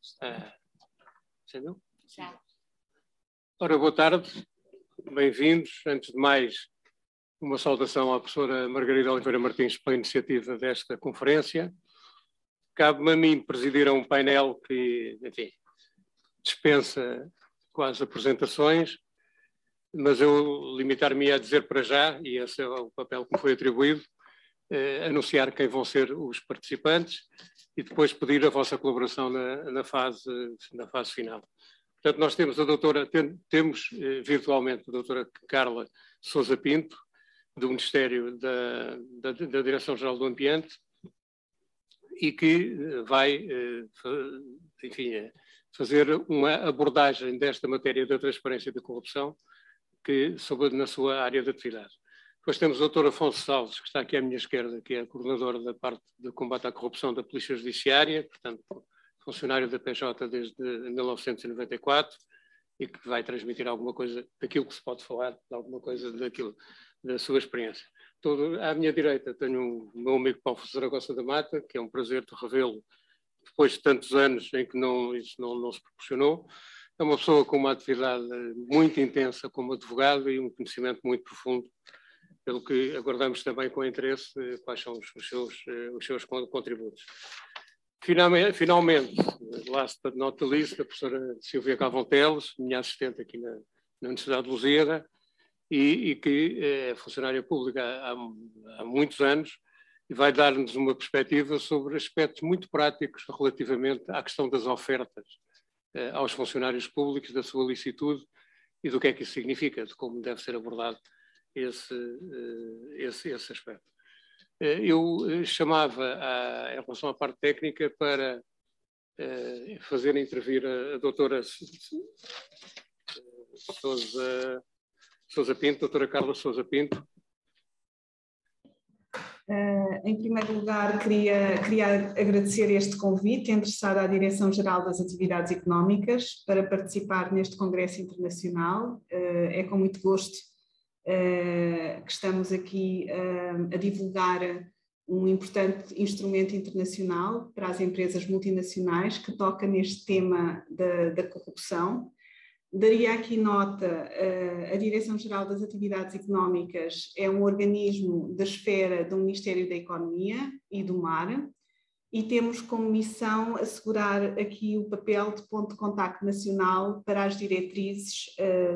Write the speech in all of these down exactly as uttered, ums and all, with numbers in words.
Ah, entendeu? Já. Ora, boa tarde, bem-vindos. Antes de mais, uma saudação à professora Margarida Oliveira Martins pela iniciativa desta conferência. Cabe-me a mim presidir a um painel que, enfim, dispensa quase apresentações, mas eu limitar-me a dizer para já, e esse é o papel que me foi atribuído, eh, anunciar quem vão ser os participantes e depois pedir a vossa colaboração na, na, fase, na fase final. Portanto, nós temos a doutora, tem, temos eh, virtualmente a doutora Carla Sousa Pinto, do Ministério da, da, da Direção-Geral do Ambiente, e que vai, enfim, fazer uma abordagem desta matéria da transparência e da corrupção que, sobre, na sua área de atividade. Depois temos o doutor Afonso Salles, que está aqui à minha esquerda, que é coordenador da parte de combate à corrupção da Polícia Judiciária, portanto, funcionário da P J desde mil novecentos e noventa e quatro, e que vai transmitir alguma coisa daquilo que se pode falar, de alguma coisa daquilo, da sua experiência. Todo, à minha direita tenho o meu amigo Paulo Zaragoza da Mata, que é um prazer de revê-lo depois de tantos anos em que não, isso não, não se proporcionou. É uma pessoa com uma atividade muito intensa como advogado e um conhecimento muito profundo, pelo que aguardamos também com interesse quais são os, os, seus, os seus contributos. Finalmente, finalmente, last but not the least, a professora Silvia Galvão Teles, minha assistente aqui na, na Universidade de Lusíada, e, e que é funcionária pública há, há muitos anos e vai dar-nos uma perspectiva sobre aspectos muito práticos relativamente à questão das ofertas eh, aos funcionários públicos, da sua licitude e do que é que isso significa, de como deve ser abordado esse, eh, esse, esse aspecto. Eh, eu chamava, a, em relação à parte técnica, para eh, fazer intervir a, a doutora Sousa Sousa Pinto, doutora Carla Sousa Pinto. Uh, em primeiro lugar, queria, queria agradecer este convite, endereçado à Direção-Geral das Atividades Económicas, para participar neste Congresso Internacional. Uh, é com muito gosto uh, que estamos aqui uh, a divulgar um importante instrumento internacional para as empresas multinacionais que toca neste tema da, da corrupção. Daria aqui nota, a Direção-Geral das Atividades Económicas é um organismo da esfera do Ministério da Economia e do Mar e temos como missão assegurar aqui o papel de ponto de contacto nacional para as diretrizes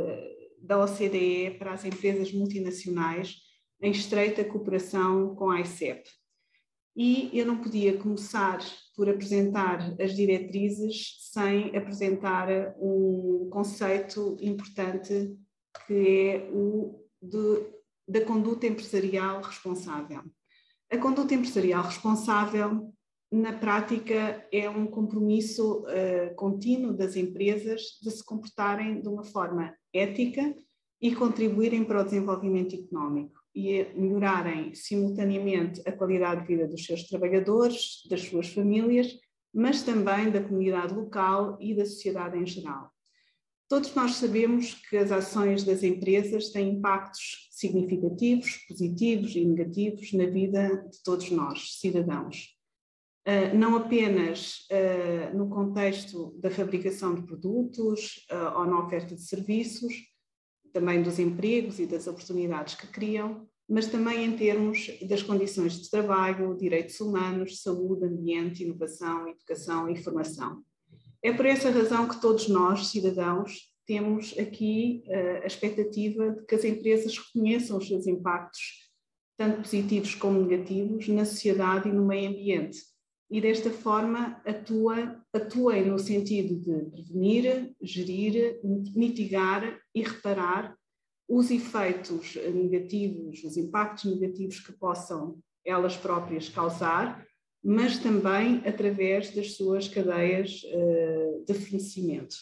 da O C D E para as empresas multinacionais em estreita cooperação com a AICEP. E eu não podia começar por apresentar as diretrizes sem apresentar um conceito importante que é o de, da conduta empresarial responsável. A conduta empresarial responsável, na prática, é um compromisso uh, contínuo das empresas de se comportarem de uma forma ética e contribuírem para o desenvolvimento económico e melhorarem simultaneamente a qualidade de vida dos seus trabalhadores, das suas famílias, mas também da comunidade local e da sociedade em geral. Todos nós sabemos que as ações das empresas têm impactos significativos, positivos e negativos na vida de todos nós, cidadãos. Não apenas no contexto da fabricação de produtos ou na oferta de serviços, também dos empregos e das oportunidades que criam, mas também em termos das condições de trabalho, direitos humanos, saúde, ambiente, inovação, educação e formação. É por essa razão que todos nós, cidadãos, temos aqui uh, a expectativa de que as empresas reconheçam os seus impactos, tanto positivos como negativos, na sociedade e no meio ambiente. E desta forma atua, atuem no sentido de prevenir, gerir, mitigar e reparar os efeitos negativos, os impactos negativos que possam elas próprias causar, mas também através das suas cadeias uh, de fornecimento.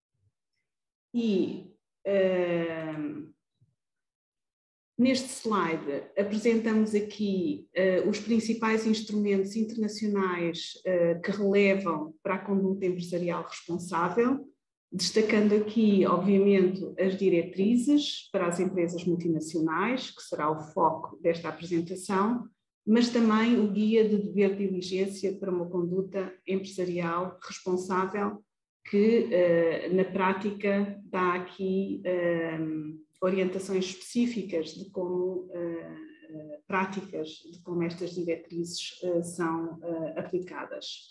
E uh, neste slide apresentamos aqui uh, os principais instrumentos internacionais uh, que relevam para a conduta empresarial responsável, destacando aqui, obviamente, as diretrizes para as empresas multinacionais, que será o foco desta apresentação, mas também o guia de dever de diligência para uma conduta empresarial responsável que, na prática, dá aqui orientações específicas de como práticas, de como estas diretrizes são aplicadas.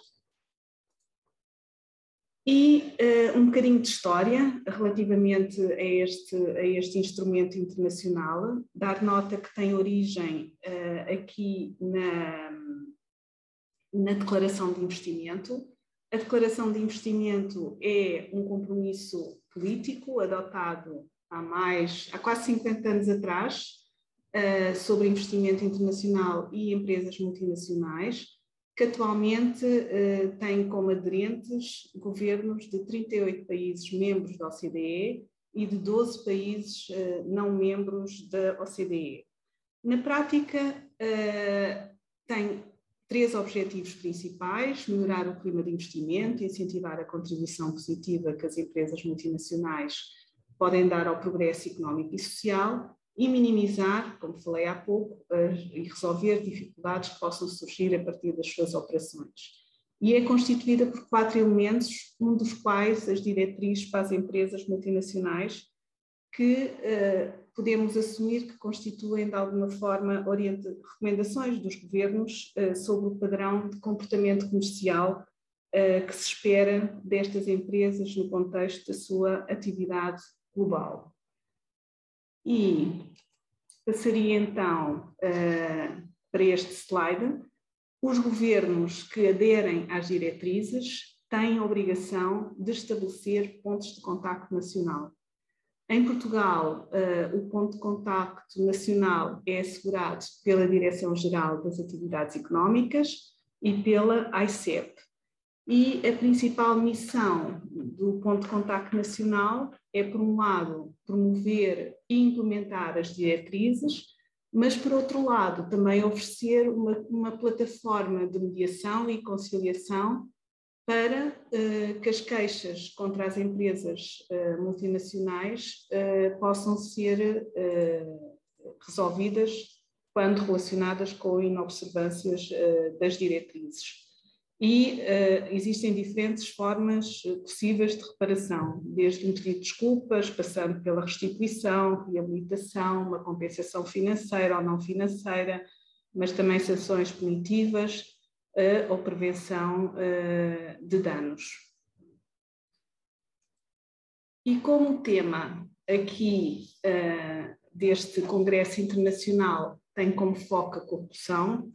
E uh, um bocadinho de história relativamente a este, a este instrumento internacional, dar nota que tem origem uh, aqui na, na Declaração de Investimento. A Declaração de Investimento é um compromisso político adotado há mais, há quase cinquenta anos atrás, uh, sobre investimento internacional e empresas multinacionais, que atualmente uh, tem como aderentes governos de trinta e oito países membros da O C D E e de doze países uh, não membros da O C D E. Na prática, uh, tem três objetivos principais: melhorar o clima de investimento, incentivar a contribuição positiva que as empresas multinacionais podem dar ao progresso económico e social, e minimizar, como falei há pouco, e resolver dificuldades que possam surgir a partir das suas operações. E é constituída por quatro elementos, um dos quais as diretrizes para as empresas multinacionais, que eh, podemos assumir que constituem, de alguma forma, recomendações dos governos eh, sobre o padrão de comportamento comercial eh, que se espera destas empresas no contexto da sua atividade global. E passaria então uh, para este slide. Os governos que aderem às diretrizes têm a obrigação de estabelecer pontos de contacto nacional. Em Portugal, uh, o ponto de contacto nacional é assegurado pela Direção-Geral das Atividades Económicas e pela A I C E P. E a principal missão do ponto de contacto nacional é, por um lado, promover e implementar as diretrizes, mas, por outro lado, também oferecer uma, uma plataforma de mediação e conciliação para uh, que as queixas contra as empresas uh, multinacionais uh, possam ser uh, resolvidas quando relacionadas com inobservâncias uh, das diretrizes. E uh, existem diferentes formas possíveis de reparação, desde um pedido de desculpas, passando pela restituição, reabilitação, uma compensação financeira ou não financeira, mas também sanções punitivas uh, ou prevenção uh, de danos. E como tema aqui uh, deste Congresso Internacional tem como foco a corrupção,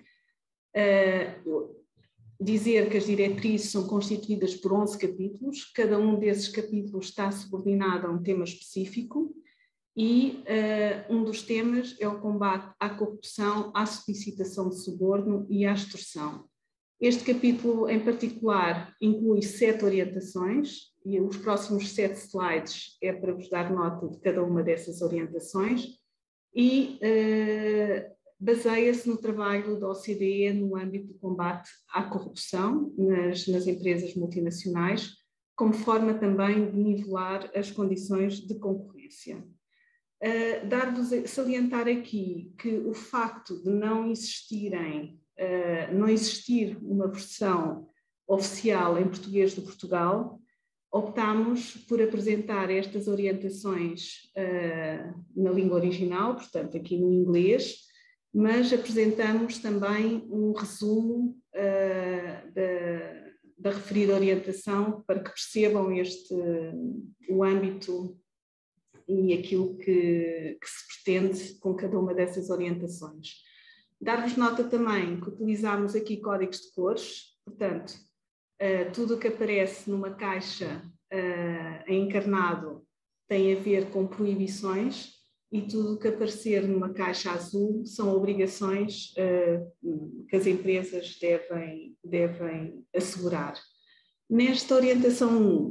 uh, dizer que as diretrizes são constituídas por onze capítulos, cada um desses capítulos está subordinado a um tema específico e uh, um dos temas é o combate à corrupção, à solicitação de suborno e à extorsão. Este capítulo em particular inclui sete orientações e os próximos sete slides é para vos dar nota de cada uma dessas orientações e uh, baseia-se no trabalho da O C D E no âmbito do combate à corrupção nas, nas empresas multinacionais, como forma também de nivelar as condições de concorrência. Uh, dar-vos, salientar aqui que o facto de não existirem, uh, não existir uma versão oficial em português de Portugal, optámos por apresentar estas orientações uh, na língua original, portanto aqui no inglês, mas apresentamos também um resumo uh, da, da referida orientação para que percebam este, o âmbito e aquilo que, que se pretende com cada uma dessas orientações. Dar-vos nota também que utilizamos aqui códigos de cores, portanto, uh, tudo o que aparece numa caixa uh, em encarnado tem a ver com proibições, e tudo o que aparecer numa caixa azul são obrigações uh, que as empresas devem, devem assegurar. Nesta orientação um,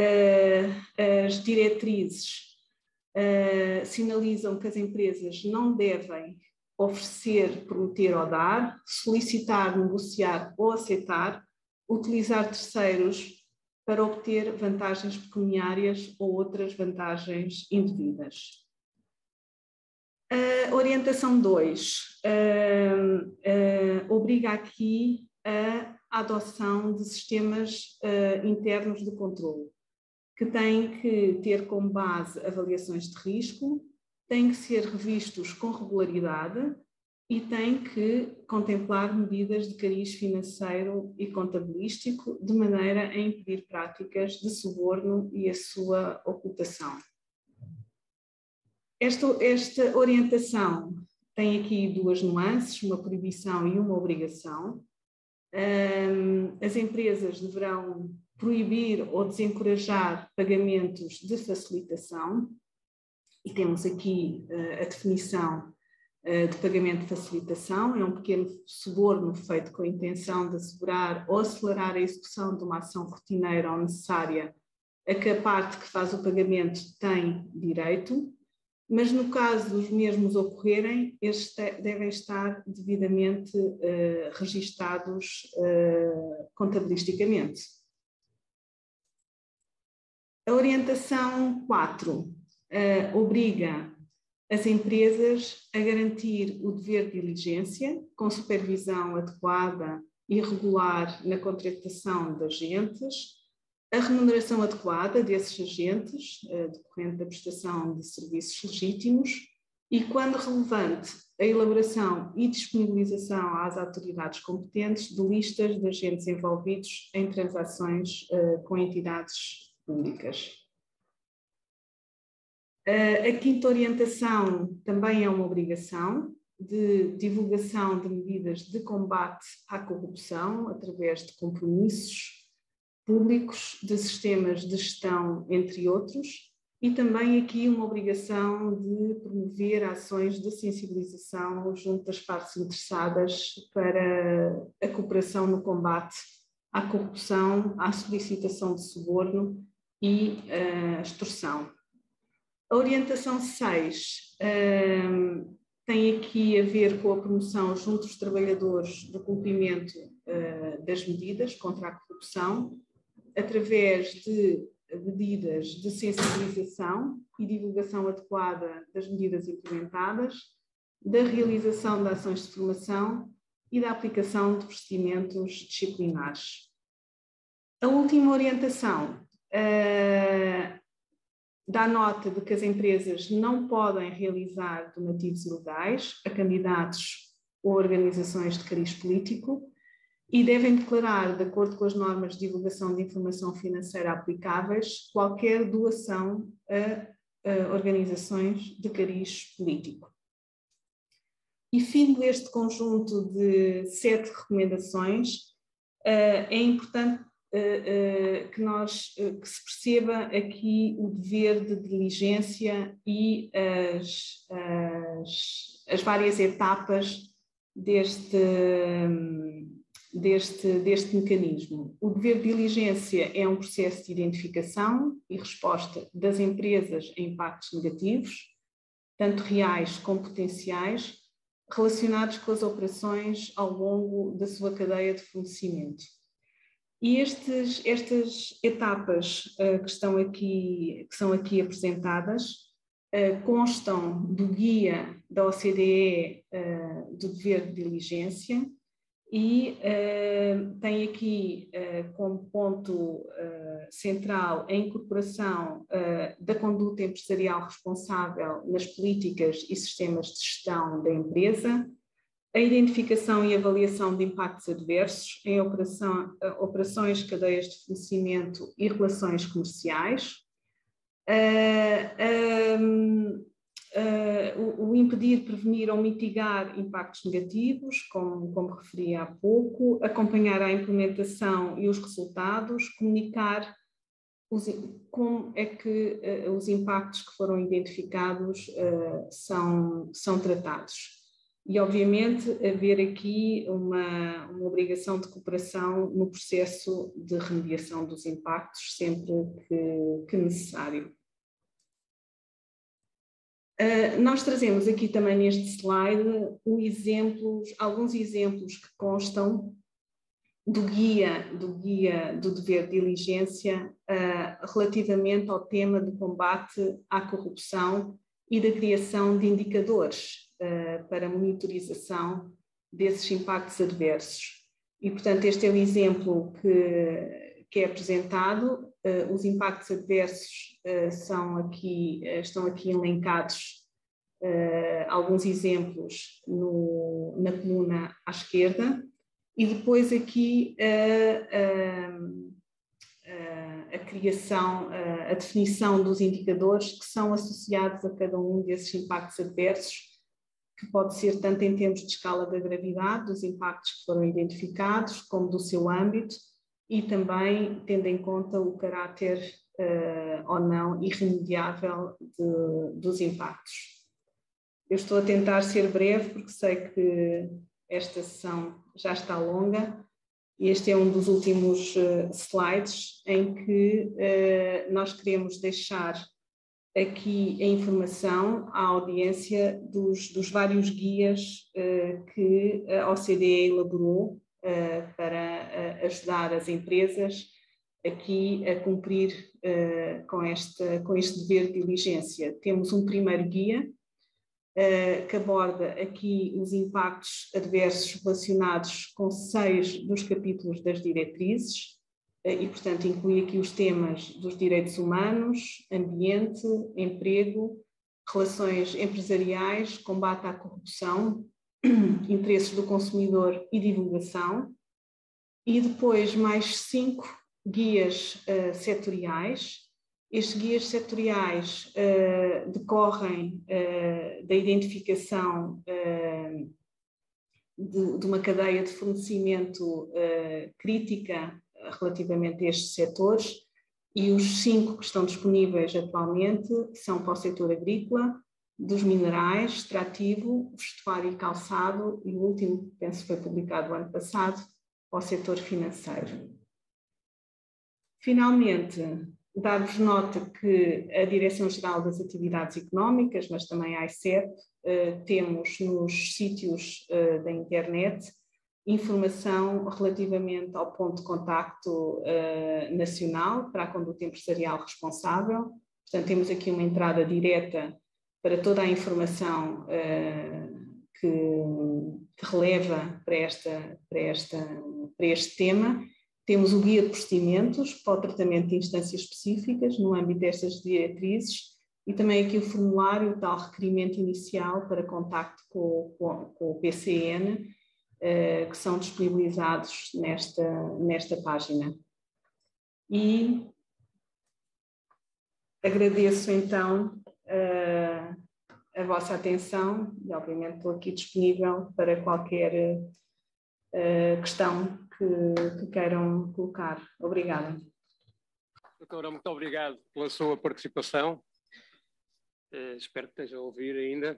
uh, as diretrizes uh, sinalizam que as empresas não devem oferecer, prometer ou dar, solicitar, negociar ou aceitar, utilizar terceiros para obter vantagens pecuniárias ou outras vantagens indevidas. A orientação dois uh, uh, obriga aqui a adoção de sistemas uh, internos de controle, que têm que ter como base avaliações de risco, têm que ser revistos com regularidade e têm que contemplar medidas de cariz financeiro e contabilístico, de maneira a impedir práticas de suborno e a sua ocultação. Esta, esta orientação tem aqui duas nuances, uma proibição e uma obrigação. Um, as empresas deverão proibir ou desencorajar pagamentos de facilitação, e temos aqui uh, a definição uh, de pagamento de facilitação: é um pequeno suborno feito com a intenção de assegurar ou acelerar a execução de uma ação rotineira ou necessária a que a parte que faz o pagamento tem direito, mas no caso dos mesmos ocorrerem, estes devem estar devidamente uh, registados uh, contabilisticamente. A orientação quatro uh, obriga as empresas a garantir o dever de diligência, com supervisão adequada e regular na contratação de agentes, a remuneração adequada desses agentes, decorrente da prestação de serviços legítimos, e, quando relevante, a elaboração e disponibilização às autoridades competentes de listas de agentes envolvidos em transações uh, com entidades públicas. Uh, a quinta orientação também é uma obrigação de divulgação de medidas de combate à corrupção através de compromissos públicos, de sistemas de gestão, entre outros, e também aqui uma obrigação de promover ações de sensibilização junto das partes interessadas para a cooperação no combate à corrupção, à solicitação de suborno e à uh, extorsão. A orientação seis uh, tem aqui a ver com a promoção junto dos trabalhadores do cumprimento uh, das medidas contra a corrupção, através de medidas de sensibilização e divulgação adequada das medidas implementadas, da realização de ações de formação e da aplicação de procedimentos disciplinares. A última orientação uh, dá nota de que as empresas não podem realizar donativos ilegais a candidatos ou organizações de cariz político, e devem declarar, de acordo com as normas de divulgação de informação financeira aplicáveis, qualquer doação a, a organizações de cariz político. E, fim deste conjunto de sete recomendações, é importante que, nós, que se perceba aqui o dever de diligência e as, as, as várias etapas deste Deste, deste mecanismo. O dever de diligência é um processo de identificação e resposta das empresas a impactos negativos, tanto reais como potenciais, relacionados com as operações ao longo da sua cadeia de fornecimento. E estes, estas etapas uh, que, estão aqui, que são aqui apresentadas uh, constam do guia da O C D E uh, do dever de diligência, e uh, tem aqui uh, como ponto uh, central a incorporação uh, da conduta empresarial responsável nas políticas e sistemas de gestão da empresa, a identificação e avaliação de impactos adversos em operação, uh, operações, cadeias de fornecimento e relações comerciais, uh, um, Uh, o, o impedir, prevenir ou mitigar impactos negativos, como, como referi há pouco, acompanhar a implementação e os resultados, comunicar os, como é que uh, os impactos que foram identificados uh, são, são tratados. E, obviamente, haver aqui uma, uma obrigação de cooperação no processo de remediação dos impactos, sempre que, que necessário. Uh, nós trazemos aqui também neste slide um exemplos, alguns exemplos que constam do guia do, guia do dever de diligência uh, relativamente ao tema do combate à corrupção e da criação de indicadores uh, para monitorização desses impactos adversos. E, portanto, este é o exemplo que, que é apresentado. Uh, os impactos adversos uh, são aqui, uh, estão aqui elencados, uh, alguns exemplos no, na coluna à esquerda, e depois aqui uh, uh, uh, a criação, uh, a definição dos indicadores que são associados a cada um desses impactos adversos, que pode ser tanto em termos de escala da gravidade, dos impactos que foram identificados, como do seu âmbito, e também tendo em conta o caráter uh, ou não irremediável de, dos impactos. Eu estou a tentar ser breve, porque sei que esta sessão já está longa, e este é um dos últimos uh, slides em que uh, nós queremos deixar aqui a informação à audiência dos, dos vários guias uh, que a O C D E elaborou uh, para uh, ajudar as empresas aqui a cumprir uh, com, este, com este dever de diligência. Temos um primeiro guia uh, que aborda aqui os impactos adversos relacionados com seis dos capítulos das diretrizes, e, portanto, inclui aqui os temas dos direitos humanos, ambiente, emprego, relações empresariais, combate à corrupção, interesses do consumidor e divulgação, e depois mais cinco guias uh, setoriais. Estes guias setoriais uh, decorrem uh, da identificação uh, de, de uma cadeia de fornecimento uh, crítica relativamente a estes setores, e os cinco que estão disponíveis atualmente são para o setor agrícola, dos minerais, extrativo, vestuário e calçado, e o último, penso que foi publicado o ano passado, para o setor financeiro. Finalmente, dar-vos nota que a Direção-Geral das Atividades Económicas, mas também a AICEP, eh, temos nos sítios eh, da internet informação relativamente ao ponto de contacto uh, nacional para a conduta empresarial responsável. Portanto, temos aqui uma entrada direta para toda a informação uh, que, que releva para, esta, para, esta, para este tema. Temos o guia de procedimentos para o tratamento de instâncias específicas no âmbito destas diretrizes, e também aqui o formulário, o tal requerimento inicial para contacto com, com, com o P C N, Uh, que são disponibilizados nesta, nesta página. E agradeço então uh, a vossa atenção, e obviamente estou aqui disponível para qualquer uh, questão que, que queiram colocar. Obrigada. Doutora, muito obrigado pela sua participação. Uh, espero que esteja a ouvir ainda.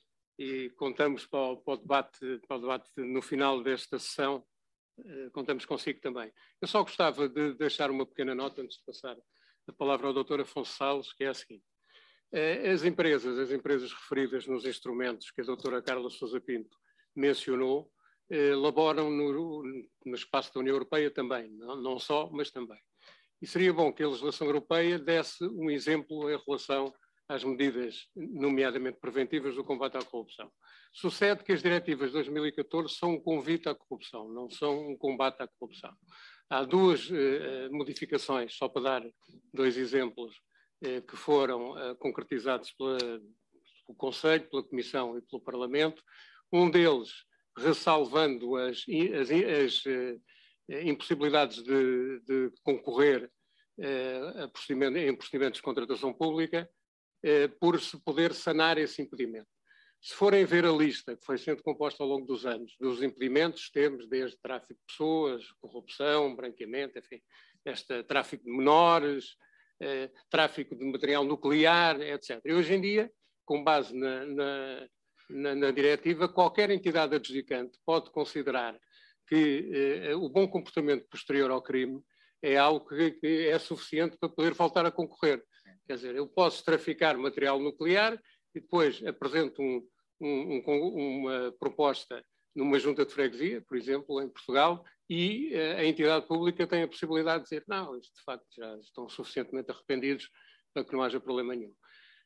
E contamos para o, para, o debate, para o debate no final desta sessão, eh, contamos consigo também. Eu só gostava de deixar uma pequena nota antes de passar a palavra ao doutor Afonso Salles, que é a seguinte. Eh, as empresas, as empresas referidas nos instrumentos que a doutora Carla Sousa Pinto mencionou, eh, elaboram no, no espaço da União Europeia também, não, não só, mas também. E seria bom que a legislação europeia desse um exemplo em relação às medidas, nomeadamente preventivas, do combate à corrupção. Sucede que as diretivas de dois mil e catorze são um convite à corrupção, não são um combate à corrupção. Há duas eh, modificações, só para dar dois exemplos, eh, que foram eh, concretizados pela, pelo Conselho, pela Comissão e pelo Parlamento. Um deles, ressalvando as, as, as eh, impossibilidades de, de concorrer eh, a procedimento, em procedimentos de contratação pública, por se poder sanar esse impedimento. Se forem ver a lista que foi sendo composta ao longo dos anos, dos impedimentos, temos desde tráfico de pessoas, corrupção, branqueamento, enfim, este tráfico de menores, eh, tráfico de material nuclear, etcétera. E hoje em dia, com base na, na, na, na diretiva, qualquer entidade adjudicante pode considerar que eh, o bom comportamento posterior ao crime é algo que, que é suficiente para poder voltar a concorrer. Quer dizer, eu posso traficar material nuclear e depois apresento um, um, um, uma proposta numa junta de freguesia, por exemplo, em Portugal, e uh, a entidade pública tem a possibilidade de dizer não, eles de facto já estão suficientemente arrependidos para que não haja problema nenhum.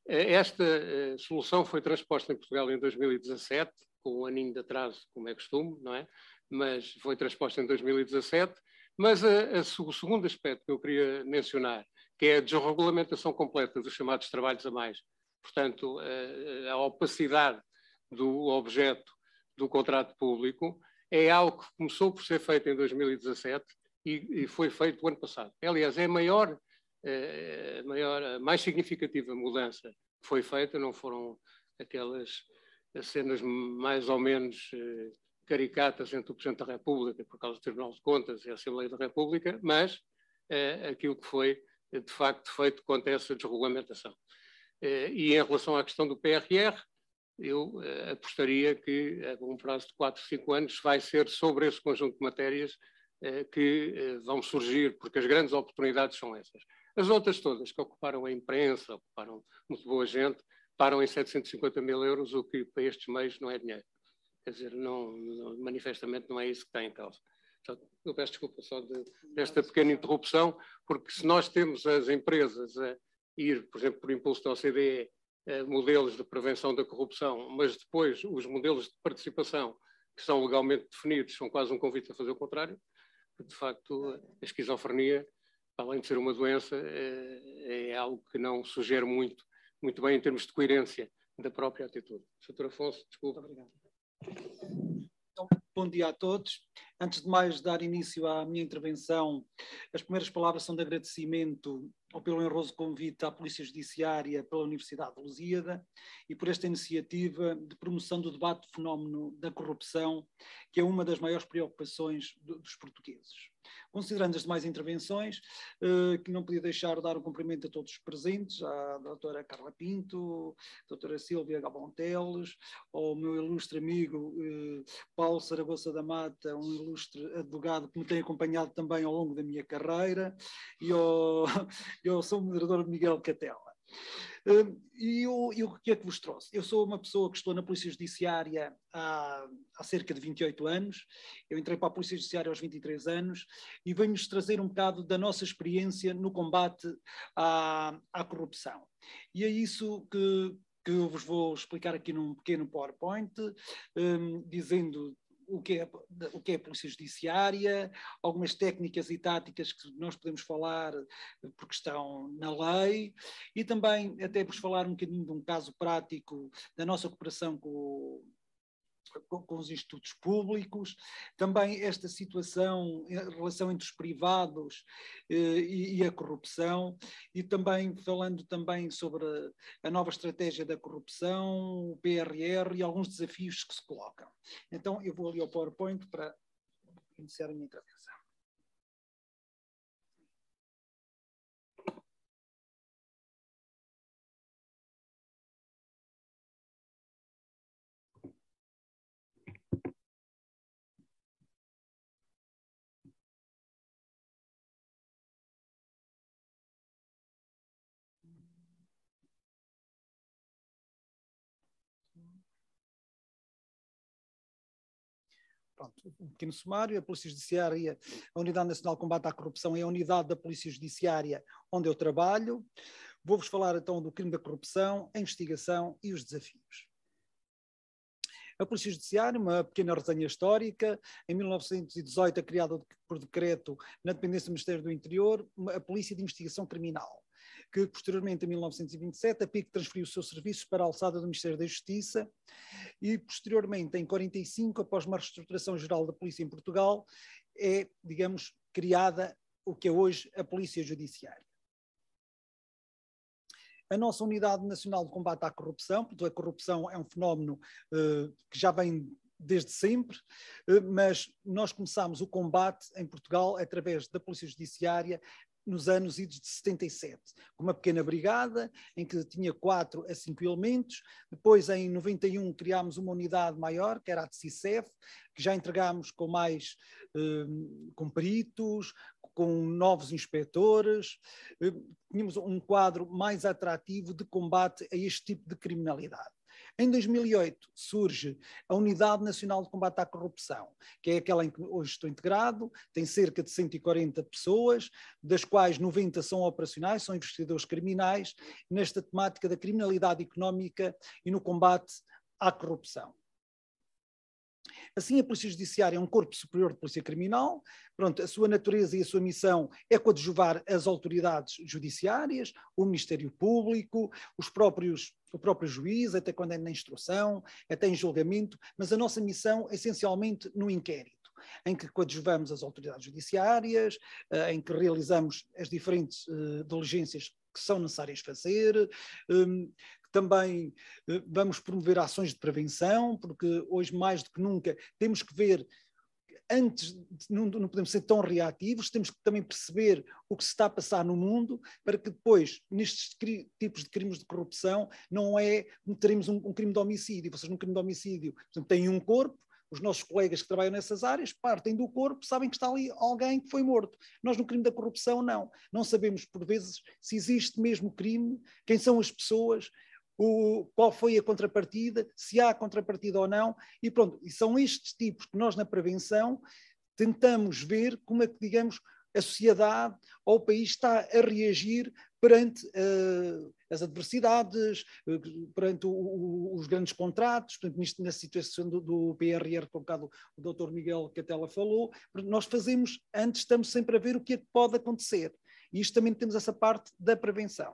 Esta uh, solução foi transposta em Portugal em dois mil e dezassete, com um aninho de atraso, como é costume, não é? Mas foi transposta em dois mil e dezassete. Mas a, a, o segundo aspecto que eu queria mencionar, que é a desregulamentação completa dos chamados trabalhos a mais, portanto, a, a opacidade do objeto do contrato público, é algo que começou por ser feito em dois mil e dezassete e, e foi feito o ano passado. Aliás, é a maior, a maior, a mais significativa mudança que foi feita, não foram aquelas cenas mais ou menos caricatas entre o Presidente da República, por causa do Tribunal de Contas e a Assembleia da República, mas eh, aquilo que foi, de facto, feito quanto a essa desregulamentação. Eh, e em relação à questão do P R R, eu eh, apostaria que, a um prazo de quatro, cinco anos, vai ser sobre esse conjunto de matérias eh, que eh, vão surgir, porque as grandes oportunidades são essas. As outras todas, que ocuparam a imprensa, ocuparam muito boa gente, param em setecentos e cinquenta mil euros, o que para estes meios não é dinheiro. Quer dizer, não, não, manifestamente não é isso que está em causa. Portanto, eu peço desculpa só de, desta pequena interrupção, porque se nós temos as empresas a ir, por exemplo, por impulso da O C D E, a modelos de prevenção da corrupção, mas depois os modelos de participação que são legalmente definidos são quase um convite a fazer o contrário, de facto a esquizofrenia, além de ser uma doença, é, é algo que não sugere muito, muito bem em termos de coerência da própria atitude. doutor Afonso, desculpa. Obrigado. Então, bom dia a todos. Antes de mais dar início à minha intervenção, as primeiras palavras são de agradecimento ao pelo honroso convite à Polícia Judiciária pela Universidade de Lusíada e por esta iniciativa de promoção do debate do fenómeno da corrupção, que é uma das maiores preocupações do, dos portugueses. Considerando as demais intervenções, eh, que não podia deixar de dar um cumprimento a todos os presentes, à doutora Carla Pinto, à doutora Silvia Galvão Teles, ao meu ilustre amigo eh, Paulo Saragossa da Mata, um ilustre advogado que me tem acompanhado também ao longo da minha carreira, e ao, e ao seu moderador Miguel Catela. Uh, e eu, eu, o que é que vos trouxe? Eu sou uma pessoa que estou na Polícia Judiciária há, há cerca de vinte e oito anos, eu entrei para a Polícia Judiciária aos vinte e três anos e venho-vos trazer um bocado da nossa experiência no combate à, à corrupção. E é isso que, que eu vos vou explicar aqui num pequeno PowerPoint, um, dizendo o que, é, o que é a Polícia Judiciária, algumas técnicas e táticas que nós podemos falar porque estão na lei, e também até vos falar um bocadinho de um caso prático da nossa cooperação com, com, com os institutos públicos, também esta situação, a relação entre os privados eh, e, e a corrupção, e também falando também sobre a, a nova estratégia da corrupção, o P R R e alguns desafios que se colocam. Então eu vou ali ao PowerPoint para iniciar a minha intervenção. Pronto, um pequeno sumário. A Polícia Judiciária, a Unidade Nacional de Combate à Corrupção, é a unidade da Polícia Judiciária onde eu trabalho. Vou-vos falar então do crime da corrupção, a investigação e os desafios. A Polícia Judiciária, uma pequena resenha histórica, em mil novecentos e dezoito é criada por decreto na dependência do Ministério do Interior a Polícia de Investigação Criminal, que posteriormente, em mil novecentos e vinte e sete, a P I C transferiu os seus serviços para a alçada do Ministério da Justiça e, posteriormente, em quarenta e cinco, após uma reestruturação geral da Polícia em Portugal, é, digamos, criada o que é hoje a Polícia Judiciária. A nossa Unidade Nacional de Combate à Corrupção, porque a corrupção é um fenómeno uh, que já vem desde sempre, uh, mas nós começámos o combate em Portugal através da Polícia Judiciária nos anos idos de setenta e sete, com uma pequena brigada em que tinha quatro a cinco elementos. Depois, em noventa e um, criámos uma unidade maior, que era a de CICEF, que já entregámos com mais, eh, com peritos, com novos inspectores. Eh, tínhamos um quadro mais atrativo de combate a este tipo de criminalidade. Em dois mil e oito surge a Unidade Nacional de Combate à Corrupção, que é aquela em que hoje estou integrado, tem cerca de cento e quarenta pessoas, das quais noventa são operacionais, são investigadores criminais, nesta temática da criminalidade económica e no combate à corrupção. Assim, a Polícia Judiciária é um corpo superior de polícia criminal. Pronto, a sua natureza e a sua missão é coadjuvar as autoridades judiciárias, o Ministério Público, os próprios, o próprio juiz, até quando é na instrução, até em julgamento, mas a nossa missão é essencialmente no inquérito, em que coadjuvamos as autoridades judiciárias, em que realizamos as diferentes uh, diligências que são necessárias fazer. Um, Também uh, vamos promover ações de prevenção, porque hoje mais do que nunca temos que ver, antes, de, não, não podemos ser tão reativos, temos que também perceber o que se está a passar no mundo, para que depois, nestes tipos de crimes de corrupção, não é, teremos um, um crime de homicídio. Vocês num crime de homicídio, por exemplo, têm um corpo, os nossos colegas que trabalham nessas áreas partem do corpo, sabem que está ali alguém que foi morto. Nós no crime da corrupção não. Não sabemos, por vezes, se existe mesmo crime, quem são as pessoas, o, qual foi a contrapartida, se há contrapartida ou não, e pronto. E são estes tipos que nós na prevenção tentamos ver como é que, digamos, a sociedade ou o país está a reagir perante uh, as adversidades, uh, perante o, o, os grandes contratos, portanto, nisto, na situação do, do P R R, que há um bocado o doutor Miguel Catela falou, nós fazemos, antes estamos sempre a ver o que é que pode acontecer. E isto também temos essa parte da prevenção.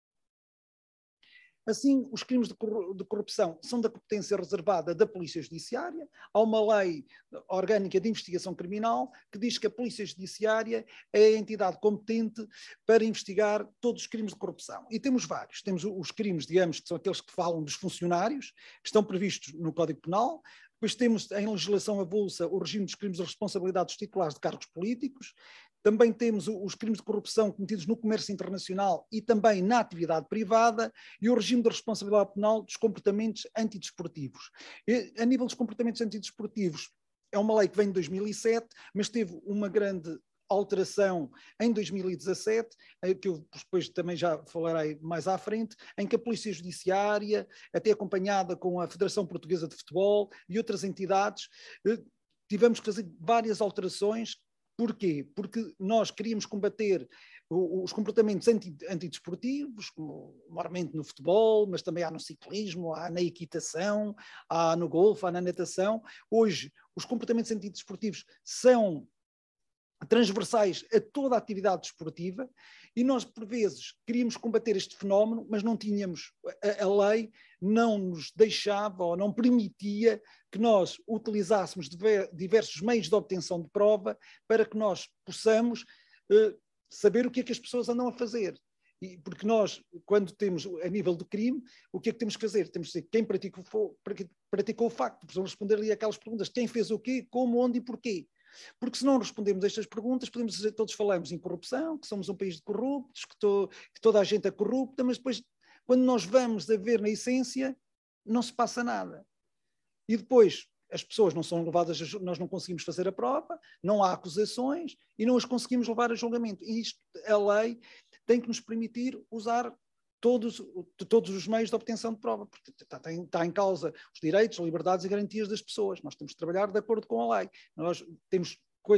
Assim, os crimes de corrupção são da competência reservada da Polícia Judiciária. Há uma lei orgânica de investigação criminal que diz que a Polícia Judiciária é a entidade competente para investigar todos os crimes de corrupção. E temos vários. Temos os crimes, digamos, que são aqueles que falam dos funcionários, que estão previstos no Código Penal. Depois temos em legislação avulsa o regime dos crimes de responsabilidade dos titulares de cargos políticos. Também temos os crimes de corrupção cometidos no comércio internacional e também na atividade privada, e o regime de responsabilidade penal dos comportamentos antidesportivos. E, a nível dos comportamentos antidesportivos, é uma lei que vem de dois mil e sete, mas teve uma grande alteração em dois mil e dezassete, que eu depois também já falarei mais à frente, em que a Polícia Judiciária, até acompanhada com a Federação Portuguesa de Futebol e outras entidades, tivemos que fazer várias alterações. Porquê? Porque nós queríamos combater os comportamentos anti, antidesportivos, como normalmente no futebol, mas também há no ciclismo, há na equitação, há no golfe, há na natação. Hoje, os comportamentos antidesportivos são transversais a toda a atividade desportiva, e nós, por vezes, queríamos combater este fenómeno, mas não tínhamos, a, a lei não nos deixava ou não permitia que nós utilizássemos diversos meios de obtenção de prova para que nós possamos uh, saber o que é que as pessoas andam a fazer. E porque nós, quando temos a nível do crime, o que é que temos que fazer? Temos que dizer quem praticou, praticou o facto, precisamos responder ali aquelas perguntas, quem fez o quê, como, onde e porquê. Porque se não respondermos a estas perguntas, podemos dizer, todos falamos em corrupção, que somos um país de corruptos, que, to, que toda a gente é corrupta, mas depois, quando nós vamos a ver na essência, não se passa nada. E depois, as pessoas não são levadas, a, nós não conseguimos fazer a prova, não há acusações e não as conseguimos levar a julgamento. E isto, a lei tem que nos permitir usar Todos, todos os meios de obtenção de prova, porque está, está em causa os direitos, liberdades e garantias das pessoas. Nós temos de trabalhar de acordo com a lei. Nós temos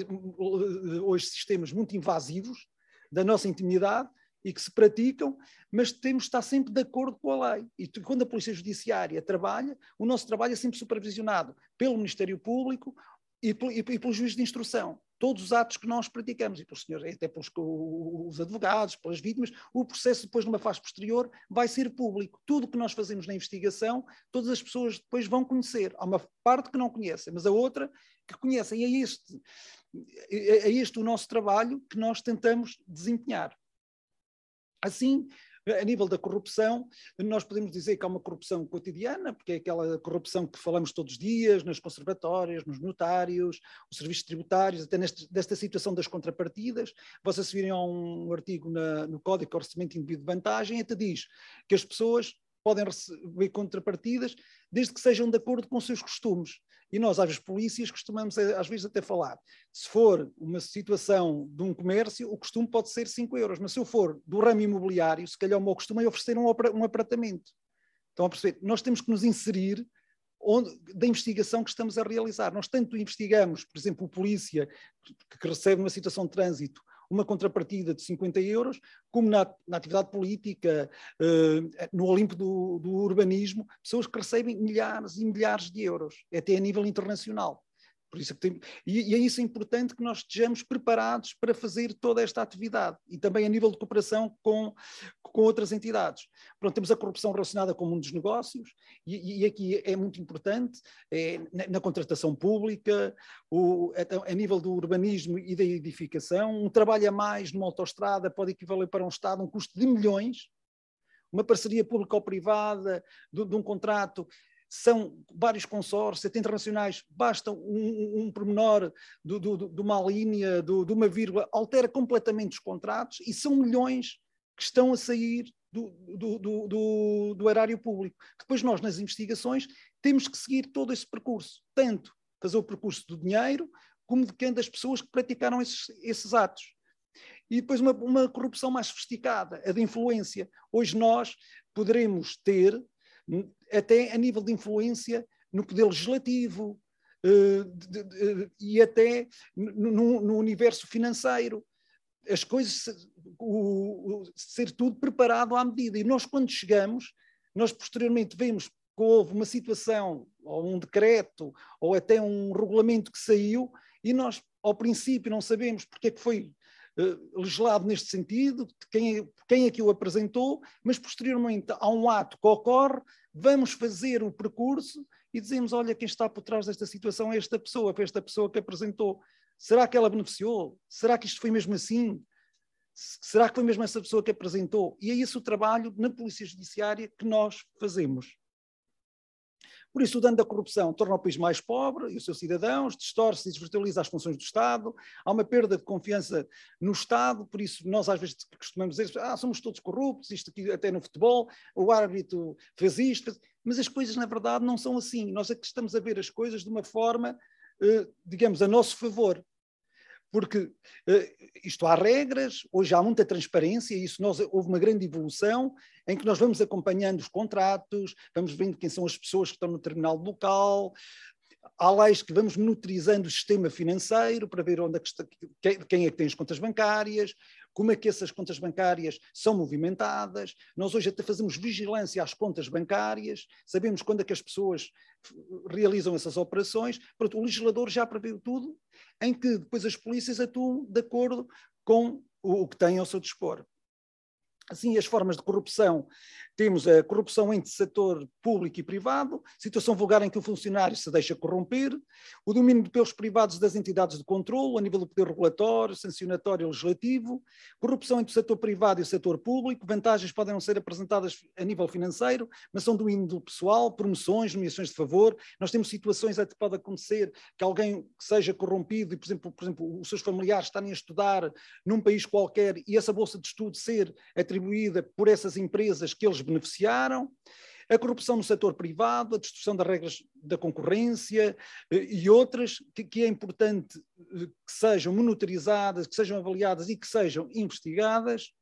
hoje sistemas muito invasivos da nossa intimidade e que se praticam, mas temos de estar sempre de acordo com a lei. E quando a Polícia Judiciária trabalha, o nosso trabalho é sempre supervisionado pelo Ministério Público e pelo, e pelo juiz de instrução. Todos os atos que nós praticamos, e pelos senhores, até pelos os advogados, pelas vítimas, o processo depois numa fase posterior vai ser público. Tudo o que nós fazemos na investigação, todas as pessoas depois vão conhecer. Há uma parte que não conhecem, mas a outra que conhecem. E é este, é este o nosso trabalho que nós tentamos desempenhar. Assim, a nível da corrupção, nós podemos dizer que há uma corrupção cotidiana, porque é aquela corrupção que falamos todos os dias, nas conservatórias, nos notários, os serviços tributários, até neste, desta situação das contrapartidas. Vocês se virem a um artigo na, no Código de Orçamento Indevido de Vantagem, até diz que as pessoas podem receber contrapartidas desde que sejam de acordo com os seus costumes. E nós, às polícias, costumamos às vezes até falar, se for uma situação de um comércio, o costume pode ser cinco euros, mas se eu for do ramo imobiliário, se calhar o meu costume é oferecer um, um apartamento. Estão a perceber? Nós temos que nos inserir onde, da investigação que estamos a realizar. Nós tanto investigamos, por exemplo, o polícia que, que recebe numa situação de trânsito uma contrapartida de cinquenta euros, como na, na atividade política, eh, no Olimpo do, do urbanismo, pessoas que recebem milhares e milhares de euros, até a nível internacional. Por isso que tem, e, e é isso importante que nós estejamos preparados para fazer toda esta atividade e também a nível de cooperação com, com outras entidades. Pronto, temos a corrupção relacionada com o mundo dos negócios e, e aqui é muito importante é, na, na contratação pública, o, a, a nível do urbanismo e da edificação, um trabalho a mais numa autoestrada pode equivaler para um Estado um custo de milhões, uma parceria pública ou privada de, de um contrato. São vários consórcios, até internacionais, basta um, um pormenor de, de, de uma linha, de, de uma vírgula, altera completamente os contratos e são milhões que estão a sair do, do, do, do, do erário público. Depois nós, nas investigações, temos que seguir todo esse percurso, tanto fazer o percurso do dinheiro, como de quem das pessoas que praticaram esses, esses atos. E depois uma, uma corrupção mais sofisticada, a de influência. Hoje nós poderemos ter até a nível de influência no poder legislativo uh, de, de, de, e até no, no universo financeiro. As coisas, o, o, ser tudo preparado à medida. E nós, quando chegamos, nós posteriormente vemos que houve uma situação, ou um decreto, ou até um regulamento que saiu, e nós, ao princípio, não sabemos porque é que foi Uh, legislado neste sentido, quem é, quem é que o apresentou, mas posteriormente há um ato que ocorre, vamos fazer o percurso e dizemos, olha, quem está por trás desta situação é esta pessoa, foi esta pessoa que apresentou. Será que ela beneficiou? Será que isto foi mesmo assim? Será que foi mesmo essa pessoa que apresentou? E é esse o trabalho na Polícia Judiciária que nós fazemos. Por isso, o dano da corrupção torna o país mais pobre e os seus cidadãos, distorce e desvirtualiza as funções do Estado, há uma perda de confiança no Estado, por isso nós às vezes costumamos dizer, ah, somos todos corruptos, isto aqui até no futebol, o árbitro fez isto, mas as coisas na verdade não são assim, nós é que estamos a ver as coisas de uma forma, eh, digamos, a nosso favor. Porque eh, isto há regras, hoje há muita transparência, e isso nós, houve uma grande evolução em que nós vamos acompanhando os contratos, vamos vendo quem são as pessoas que estão no terminal local, há leis que vamos monitorizando o sistema financeiro para ver onde é que está, quem é que tem as contas bancárias, como é que essas contas bancárias são movimentadas. Nós hoje até fazemos vigilância às contas bancárias, sabemos quando é que as pessoas realizam essas operações. Pronto, o legislador já prevê tudo, em que depois as polícias atuam de acordo com o que têm ao seu dispor. Assim, as formas de corrupção, temos a corrupção entre setor público e privado, situação vulgar em que o funcionário se deixa corromper, o domínio pelos privados das entidades de controlo, a nível do poder regulatório, sancionatório e legislativo, corrupção entre o setor privado e o setor público, vantagens podem não ser apresentadas a nível financeiro, mas são do índole pessoal, promoções, nomeações de favor. Nós temos situações até pode acontecer que alguém seja corrompido e, por exemplo, por exemplo, os seus familiares estarem a estudar num país qualquer e essa bolsa de estudo ser atribuída por essas empresas que eles beneficiaram, a corrupção no setor privado, a distorção das regras da concorrência e outras que, que é importante que sejam monitorizadas, que sejam avaliadas e que sejam investigadas.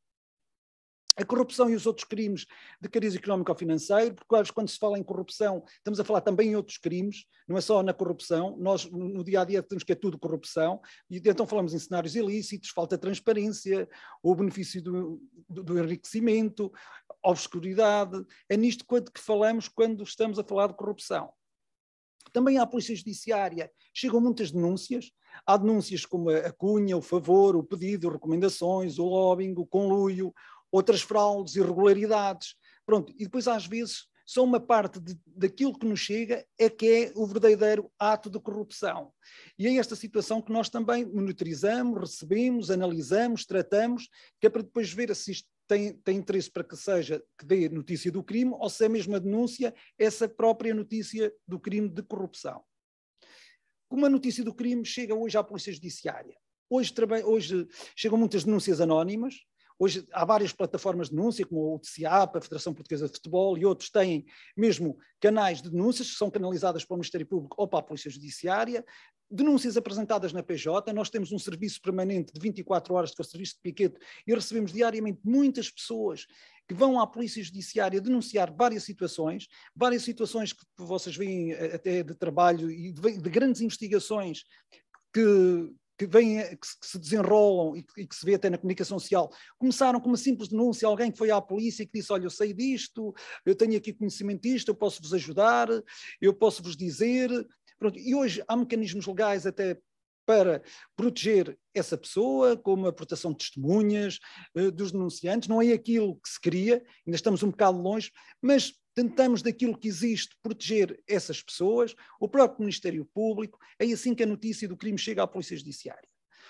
A corrupção e os outros crimes de cariz económico ou financeiro, porque quando se fala em corrupção estamos a falar também em outros crimes, não é só na corrupção, nós no dia a dia temos que é tudo corrupção, e então falamos em cenários ilícitos, falta de transparência, o benefício do, do, do enriquecimento, obscuridade, é nisto que falamos quando estamos a falar de corrupção. Também à Polícia Judiciária chegam muitas denúncias, há denúncias como a cunha, o favor, o pedido, recomendações, o lobbying, o conluio, outras fraudes, irregularidades, pronto, e depois às vezes só uma parte de, daquilo que nos chega é que é o verdadeiro ato de corrupção. E é esta situação que nós também monitorizamos, recebemos, analisamos, tratamos, que é para depois ver se isto tem, tem interesse para que seja, que dê notícia do crime, ou se é mesmo a denúncia, essa própria notícia do crime de corrupção. Como a notícia do crime chega hoje à Polícia Judiciária? Hoje, hoje chegam muitas denúncias anónimas. Hoje há várias plataformas de denúncia, como o T C A P, a Federação Portuguesa de Futebol, e outros têm mesmo canais de denúncias que são canalizadas para o Ministério Público ou para a Polícia Judiciária, denúncias apresentadas na P J. Nós temos um serviço permanente de vinte e quatro horas, que é o serviço de piquete, e recebemos diariamente muitas pessoas que vão à Polícia Judiciária denunciar várias situações, várias situações que vocês veem até de trabalho e de, de grandes investigações que, que, vêm, que, se, que se desenrolam e que, e que se vê até na comunicação social. Começaram com uma simples denúncia, alguém que foi à polícia e que disse, olha, eu sei disto, eu tenho aqui conhecimento disto, eu posso vos ajudar, eu posso vos dizer. Pronto, e hoje há mecanismos legais até para proteger essa pessoa, como a proteção de testemunhas, uh, dos denunciantes. Não é aquilo que se queria, ainda estamos um bocado longe, mas tentamos daquilo que existe proteger essas pessoas, o próprio Ministério Público, é assim que a notícia do crime chega à Polícia Judiciária.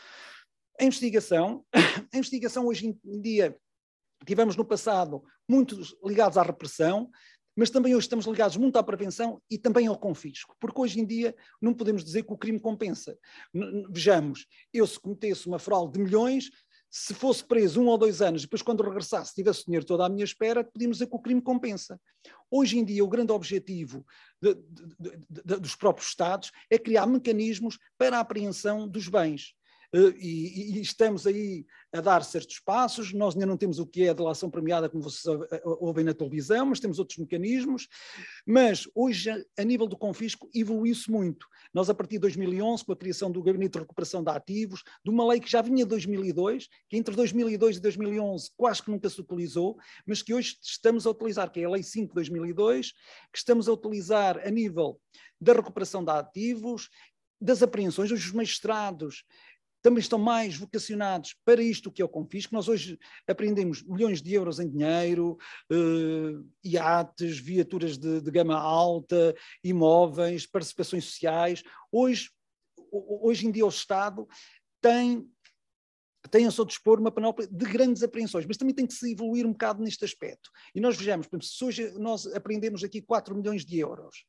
A investigação, a investigação hoje em dia, tivemos no passado muitos ligados à repressão, mas também hoje estamos ligados muito à prevenção e também ao confisco, porque hoje em dia não podemos dizer que o crime compensa. Vejamos, eu se cometesse uma fraude de milhões, se fosse preso um ou dois anos, depois quando regressasse tivesse o dinheiro todo à minha espera, podíamos dizer que o crime compensa. Hoje em dia o grande objetivo de, de, de, de, dos próprios Estados é criar mecanismos para a apreensão dos bens. Uh, e, e estamos aí a dar certos passos, nós ainda não temos o que é a delação premiada, como vocês ouvem na televisão, mas temos outros mecanismos, mas hoje, a nível do confisco, evoluiu-se muito. Nós, a partir de dois mil e onze, com a criação do Gabinete de Recuperação de Ativos, de uma lei que já vinha de dois mil e dois, que entre dois mil e dois e dois mil e onze quase que nunca se utilizou, mas que hoje estamos a utilizar, que é a Lei cinco de dois mil e dois, que estamos a utilizar a nível da recuperação de ativos, das apreensões. Hoje os magistrados também estão mais vocacionados para isto que é o confisco. Nós hoje apreendemos milhões de euros em dinheiro, uh, iates, viaturas de, de gama alta, imóveis, participações sociais. Hoje, hoje em dia o Estado tem, tem a seu dispor uma panóplia de grandes apreensões, mas também tem que se evoluir um bocado neste aspecto. E nós vejamos, por exemplo, se hoje nós apreendemos aqui quatro milhões de euros,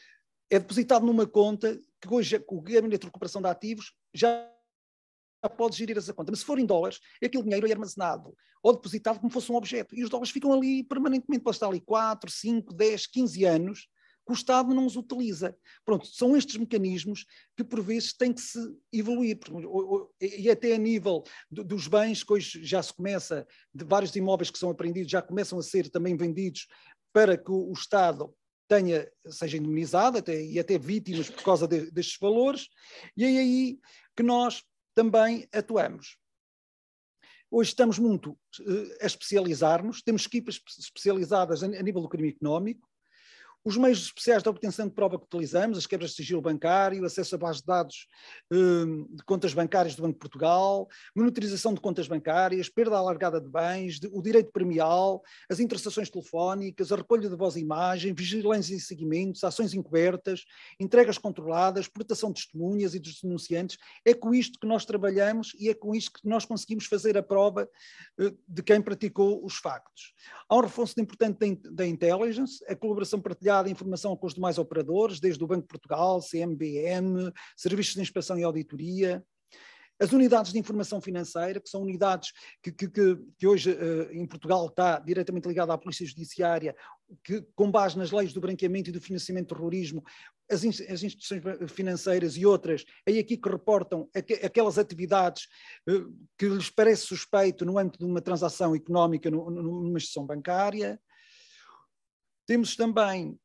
é depositado numa conta que hoje o Gabinete de Recuperação de Ativos já pode gerir essa conta, mas se for em dólares, aquele dinheiro é armazenado ou depositado como fosse um objeto, e os dólares ficam ali permanentemente, pode estar ali quatro, cinco, dez, quinze anos, que o Estado não os utiliza. Pronto, são estes mecanismos que por vezes têm que se evoluir, e até a nível dos bens, que hoje já se começa, de vários imóveis que são apreendidos, já começam a ser também vendidos para que o Estado tenha, seja indemnizado, até, e até vítimas por causa de, destes valores, e é aí que nós também atuamos. Hoje estamos muito uh, a especializar-nos, temos equipas especializadas a, a nível do crime económico, os meios especiais de obtenção de prova que utilizamos, as quebras de sigilo bancário, acesso a bases de dados uh, de contas bancárias do Banco de Portugal, monitorização de contas bancárias, perda alargada de bens, de, o direito premial, as interceptações telefónicas, a recolha de voz e imagem, vigilância e seguimentos, ações encobertas, entregas controladas, proteção de testemunhas e dos denunciantes. É com isto que nós trabalhamos e é com isto que nós conseguimos fazer a prova uh, de quem praticou os factos. Há um reforço importante da, da intelligence, a colaboração partilhada a informação com os demais operadores, desde o Banco de Portugal, C M B M, Serviços de Inspeção e Auditoria, as unidades de informação financeira, que são unidades que, que, que hoje uh, em Portugal está diretamente ligada à Polícia Judiciária, que com base nas leis do branqueamento e do financiamento do terrorismo, as, in as instituições financeiras e outras, é aqui que reportam aqu aquelas atividades uh, que lhes parece suspeito no âmbito de uma transação económica no, numa instituição bancária. Temos também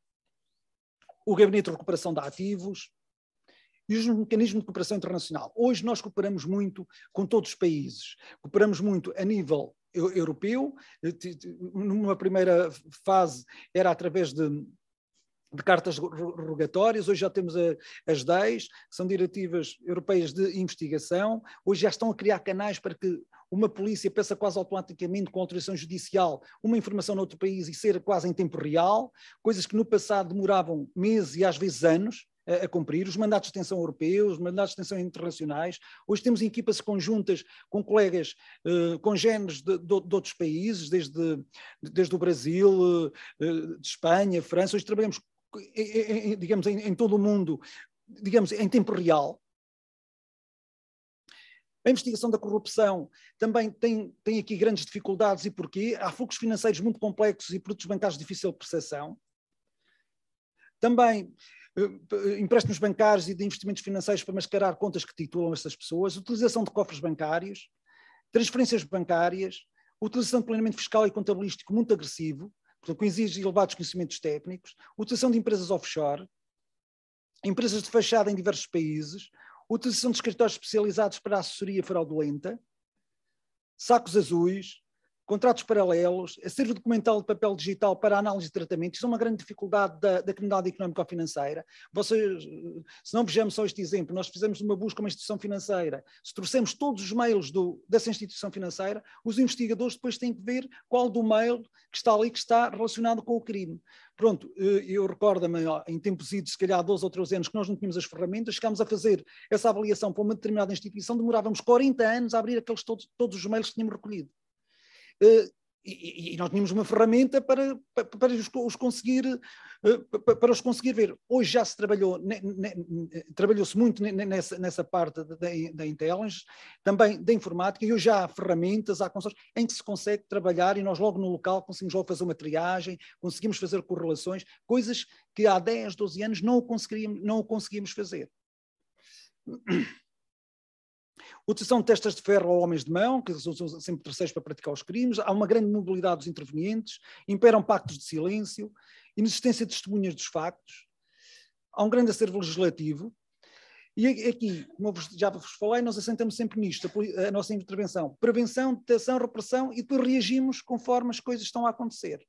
o Gabinete de Recuperação de Ativos e os mecanismos de cooperação internacional. Hoje nós cooperamos muito com todos os países, cooperamos muito a nível europeu, numa primeira fase era através de, de cartas rogatórias, hoje já temos a, as dez, que são diretivas europeias de investigação, hoje já estão a criar canais para que uma polícia peça quase automaticamente com autorização judicial uma informação noutro país e ser quase em tempo real, coisas que no passado demoravam meses e às vezes anos a, a cumprir, os mandatos de detenção europeus, os mandatos de detenção internacionais. Hoje temos equipas conjuntas com colegas uh, congêneres de, de, de outros países, desde, desde o Brasil, uh, de Espanha, França. Hoje trabalhamos, em, em, digamos, em, em todo o mundo, digamos, em tempo real. A investigação da corrupção também tem, tem aqui grandes dificuldades. E porquê? Há fluxos financeiros muito complexos e produtos bancários de difícil percepção. Também eh, empréstimos bancários e de investimentos financeiros para mascarar contas que titulam essas pessoas, utilização de cofres bancários, transferências bancárias, utilização de planeamento fiscal e contabilístico muito agressivo, portanto, que exige elevados conhecimentos técnicos, utilização de empresas offshore, empresas de fachada em diversos países, utilização de escritórios especializados para a assessoria fraudulenta, sacos azuis, contratos paralelos, acervo documental de papel digital para análise de tratamento. Isso é uma grande dificuldade da, da criminalidade económico-financeira. Vocês, se não vejamos só este exemplo, nós fizemos uma busca a uma instituição financeira, se trouxemos todos os mails do, dessa instituição financeira, os investigadores depois têm que ver qual do mail que está ali que está relacionado com o crime. Pronto, eu recordo-me, em tempos idos, se calhar doze ou treze anos, que nós não tínhamos as ferramentas, chegámos a fazer essa avaliação para uma determinada instituição, demorávamos quarenta anos a abrir aqueles todos, todos os mails que tínhamos recolhido. Uh, e, e nós tínhamos uma ferramenta para, para, para os, os conseguir uh, para, para os conseguir ver. Hoje já se trabalhou, ne, ne, trabalhou-se muito nessa, nessa parte da, da intelligence, também da informática, e hoje já há ferramentas, há consórcios em que se consegue trabalhar e nós logo no local conseguimos logo fazer uma triagem, conseguimos fazer correlações, coisas que há dez, doze anos não o conseguíamos, não o conseguíamos fazer. Utilização de testas de ferro a homens de mão, que são sempre terceiros para praticar os crimes. Há uma grande mobilidade dos intervenientes, imperam pactos de silêncio, inexistência de testemunhas dos factos. Há um grande acervo legislativo. E aqui, como já vos falei, nós assentamos sempre nisto, a nossa intervenção. Prevenção, detecção, repressão, e depois reagimos conforme as coisas estão a acontecer.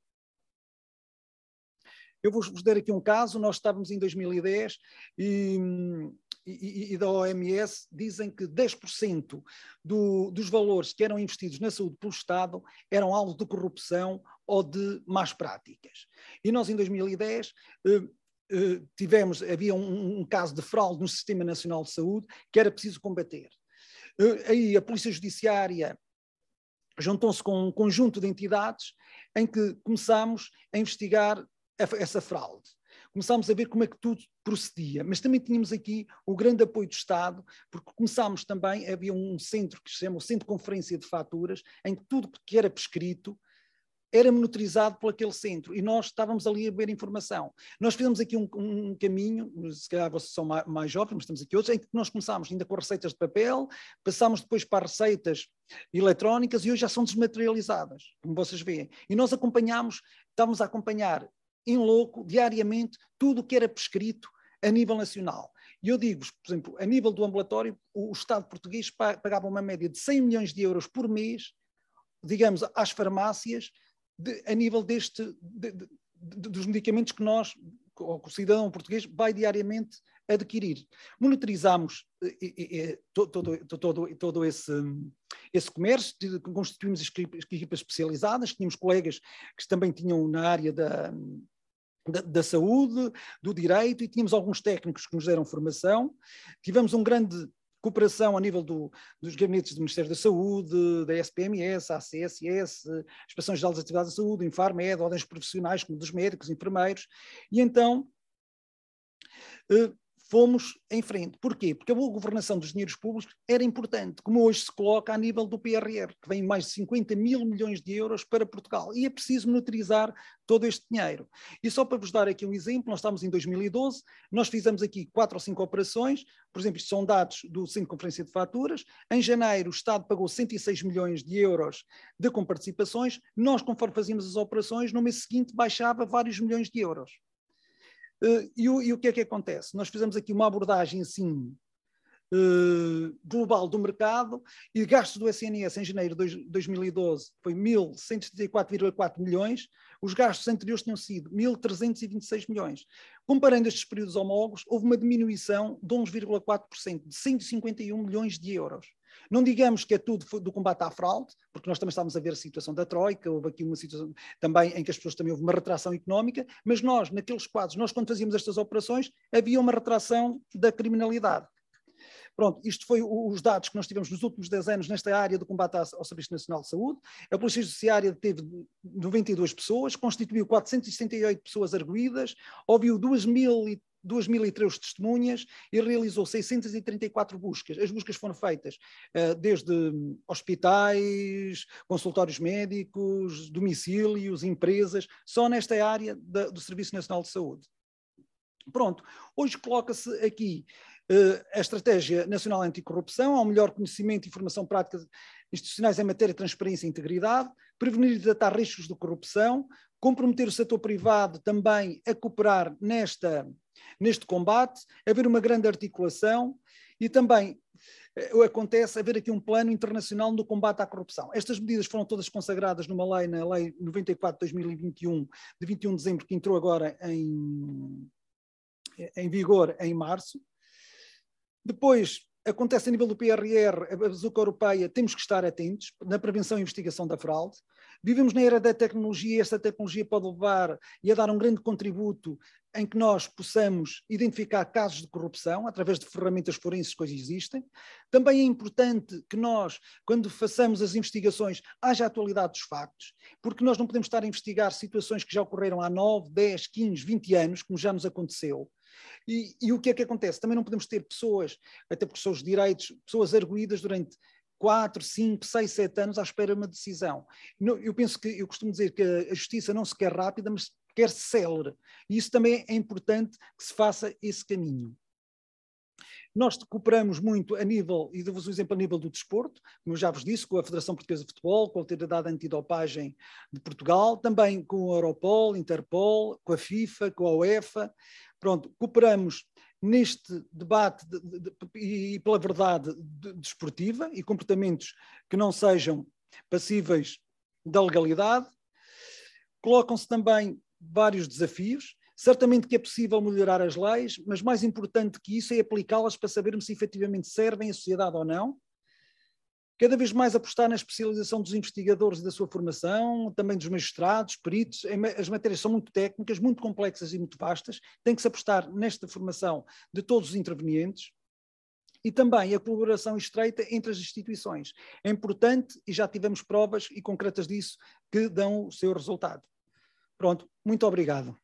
Eu vou-vos dar aqui um caso. Nós estávamos em dois mil e dez e... E, e da O M S dizem que dez por cento do, dos valores que eram investidos na saúde pelo Estado eram alvo de corrupção ou de más práticas. E nós, em dois mil e dez, eh, eh, tivemos, havia um, um caso de fraude no Sistema Nacional de Saúde que era preciso combater. Eh, aí a Polícia Judiciária juntou-se com um conjunto de entidades em que começámos a investigar a, essa fraude. Começámos a ver como é que tudo procedia, mas também tínhamos aqui o grande apoio do Estado, porque começámos também, havia um centro que se chama o Centro de Conferência de Faturas, em que tudo que era prescrito era monitorizado por aquele centro, e nós estávamos ali a ver informação. Nós fizemos aqui um, um caminho, se calhar vocês são mais, mais jovens, mas temos aqui outros, em que nós começámos ainda com receitas de papel, passámos depois para receitas eletrónicas, e hoje já são desmaterializadas, como vocês veem. E nós acompanhámos, estávamos a acompanhar em loco, diariamente, tudo o que era prescrito a nível nacional. E eu digo-vos, por exemplo, a nível do ambulatório, o Estado português pagava uma média de cem milhões de euros por mês, digamos, às farmácias, de, a nível deste, de, de, de, dos medicamentos que nós, ou que o cidadão português, vai diariamente adquirir. Monitorizámos eh, eh, todo, todo, todo, todo esse, esse comércio, constituímos equipas especializadas, tínhamos colegas que também tinham na área da... Da, da saúde, do direito, e tínhamos alguns técnicos que nos deram formação. Tivemos uma grande cooperação a nível do, dos gabinetes do Ministério da Saúde, da S P M S, A C S S, Inspeção Geral das Atividades da Saúde, Infarmed, ordens profissionais como dos médicos, enfermeiros, e então eh, fomos em frente. Porquê? Porque a boa governação dos dinheiros públicos era importante, como hoje se coloca a nível do P R R, que vem mais de cinquenta mil milhões de euros para Portugal, e é preciso monitorizar todo este dinheiro. E só para vos dar aqui um exemplo, nós estamos em dois mil e doze, nós fizemos aqui quatro ou cinco operações, por exemplo, isto são dados do Centro de Conferência de Faturas. Em janeiro o Estado pagou cento e seis milhões de euros de comparticipações, nós, conforme fazíamos as operações, no mês seguinte baixava vários milhões de euros. Uh, e, o, e o que é que acontece? Nós fizemos aqui uma abordagem assim uh, global do mercado, e gastos do S N S em janeiro de dois mil e doze foi mil cento e setenta e quatro vírgula quatro milhões, os gastos anteriores tinham sido mil trezentos e vinte e seis milhões. Comparando estes períodos homólogos, houve uma diminuição de onze vírgula quatro por cento, de cento e cinquenta e um milhões de euros. Não digamos que é tudo do combate à fraude, porque nós também estávamos a ver a situação da Troika, houve aqui uma situação também em que as pessoas também houve uma retração económica, mas nós, naqueles quadros, nós quando fazíamos estas operações, havia uma retração da criminalidade. Pronto, isto foi os dados que nós tivemos nos últimos dez anos nesta área do combate ao Serviço Nacional de Saúde. A Polícia Judiciária teve noventa e duas pessoas, constituiu quatrocentas e sessenta e oito pessoas arguidas, ouviu duas mil e três testemunhas e realizou seiscentas e trinta e quatro buscas. As buscas foram feitas uh, desde hospitais, consultórios médicos, domicílios, empresas, só nesta área da, do Serviço Nacional de Saúde. Pronto, hoje coloca-se aqui uh, a Estratégia Nacional Anticorrupção, ao melhor conhecimento e formação prática institucionais em matéria de transparência e integridade, prevenir e tratar riscos de corrupção, comprometer o setor privado também a cooperar nesta, neste combate, haver uma grande articulação e também acontece haver aqui um plano internacional no combate à corrupção. Estas medidas foram todas consagradas numa lei, na Lei noventa e quatro de dois mil e vinte e um, de vinte e um de dezembro, que entrou agora em, em vigor em março. Depois, acontece a nível do P R R, a bazuca europeia, temos que estar atentos na prevenção e investigação da fraude. Vivemos na era da tecnologia e esta tecnologia pode levar e a dar um grande contributo em que nós possamos identificar casos de corrupção através de ferramentas forenses que hoje existem. Também é importante que nós, quando façamos as investigações, haja atualidade dos factos, porque nós não podemos estar a investigar situações que já ocorreram há nove, dez, quinze, vinte anos, como já nos aconteceu. E, e o que é que acontece? Também não podemos ter pessoas, até porque são os direitos, pessoas arguídas durante quatro, cinco, seis, sete anos à espera de uma decisão. Eu penso que, eu costumo dizer que a justiça não se quer rápida, mas quer célere. E isso também é importante que se faça esse caminho. Nós cooperamos muito a nível, e dou-vos um exemplo a nível do desporto, como eu já vos disse, com a Federação Portuguesa de Futebol, com a Autoridade Antidopagem de Portugal, também com a Europol, Interpol, com a FIFA, com a UEFA. Pronto, cooperamos neste debate de, de, de, e pela verdade de, desportiva e comportamentos que não sejam passíveis da legalidade. Colocam-se também vários desafios. Certamente que é possível melhorar as leis, mas mais importante que isso é aplicá-las para sabermos se efetivamente servem à sociedade ou não. Cada vez mais apostar na especialização dos investigadores e da sua formação, também dos magistrados, peritos. As matérias são muito técnicas, muito complexas e muito vastas. Tem que se apostar nesta formação de todos os intervenientes. E também a colaboração estreita entre as instituições. É importante, e já tivemos provas e concretas disso, que dão o seu resultado. Pronto, muito obrigado.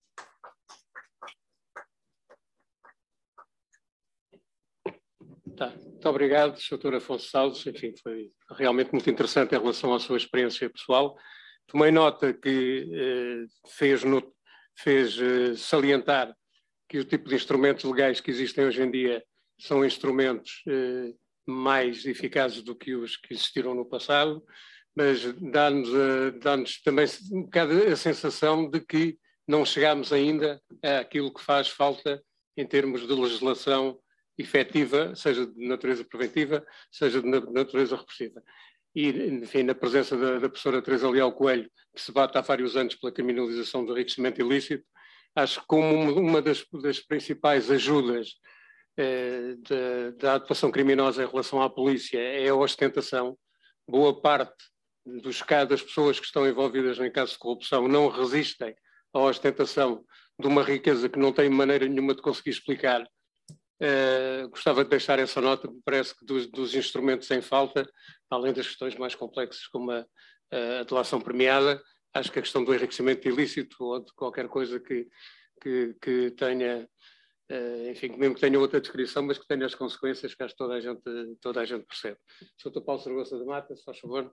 Tá. Muito obrigado, doutor Afonso Salles. Enfim, foi realmente muito interessante em relação à sua experiência pessoal. Tomei nota que eh, fez, no, fez eh, salientar que o tipo de instrumentos legais que existem hoje em dia são instrumentos eh, mais eficazes do que os que existiram no passado, mas dá-nos eh, dá-nos também um bocado a sensação de que não chegámos ainda àquilo que faz falta em termos de legislação efetiva, seja de natureza preventiva, seja de natureza repressiva. E, enfim, na presença da, da professora Teresa Leal Coelho, que se bate há vários anos pela criminalização do enriquecimento ilícito, acho que como uma das, das principais ajudas eh, da, da atuação criminosa em relação à polícia é a ostentação. Boa parte dos, das pessoas que estão envolvidas em casos de corrupção não resistem à ostentação de uma riqueza que não tem maneira nenhuma de conseguir explicar. Uh, gostava de deixar essa nota. Me parece que dos, dos instrumentos em falta, além das questões mais complexas como a, a delação premiada, acho que a questão do enriquecimento ilícito ou de qualquer coisa que, que, que tenha, uh, enfim, mesmo que tenha outra descrição, mas que tenha as consequências que acho que toda a gente, toda a gente percebe. doutor Paulo Saragossa da Mata, se faz favor.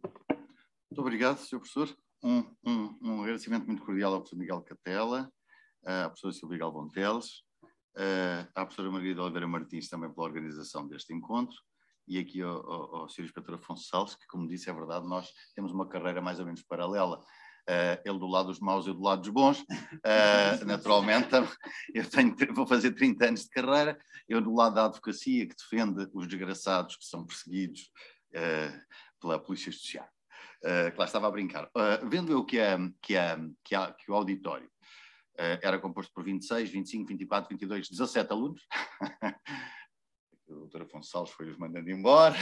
Muito obrigado, senhor Professor. Um, um, um agradecimento muito cordial ao professor Miguel Catela, à professora Silvia Galvão Teles, Uh, à professora Margarida Oliveira Martins também pela organização deste encontro e aqui ao, ao, ao senhor Inspetor Afonso Salles, que, como disse, é verdade, nós temos uma carreira mais ou menos paralela, uh, ele do lado dos maus e eu do lado dos bons. Uh, naturalmente, eu tenho, vou fazer trinta anos de carreira, eu do lado da advocacia que defende os desgraçados que são perseguidos uh, pela Polícia Judiciária. Uh, que lá estava a brincar. Uh, vendo eu que, a, que, a, que, a, que o auditório Uh, era composto por vinte e seis, vinte e cinco, vinte e quatro, vinte e dois, dezassete alunos. O doutor Afonso Salles foi-os mandando embora.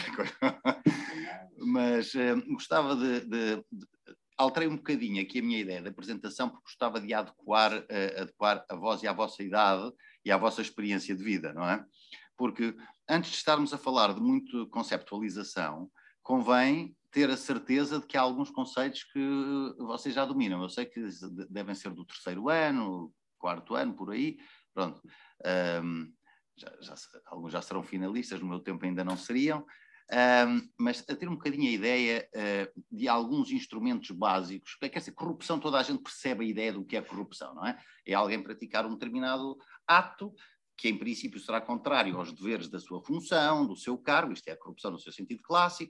Mas uh, gostava de, de, de... Alterei um bocadinho aqui a minha ideia de apresentação, porque gostava de adequar, uh, adequar a vós e à vossa idade e à vossa experiência de vida, não é? Porque antes de estarmos a falar de muito conceptualização, convém ter a certeza de que há alguns conceitos que vocês já dominam. Eu sei que devem ser do terceiro ano, quarto ano, por aí. Pronto. Um, já, já, alguns já serão finalistas, no meu tempo ainda não seriam. Um, mas a ter um bocadinho a ideia uh, de alguns instrumentos básicos. Quer dizer, corrupção, toda a gente percebe a ideia do que é corrupção, não é? É alguém praticar um determinado ato que em princípio será contrário aos deveres da sua função, do seu cargo, isto é a corrupção no seu sentido clássico.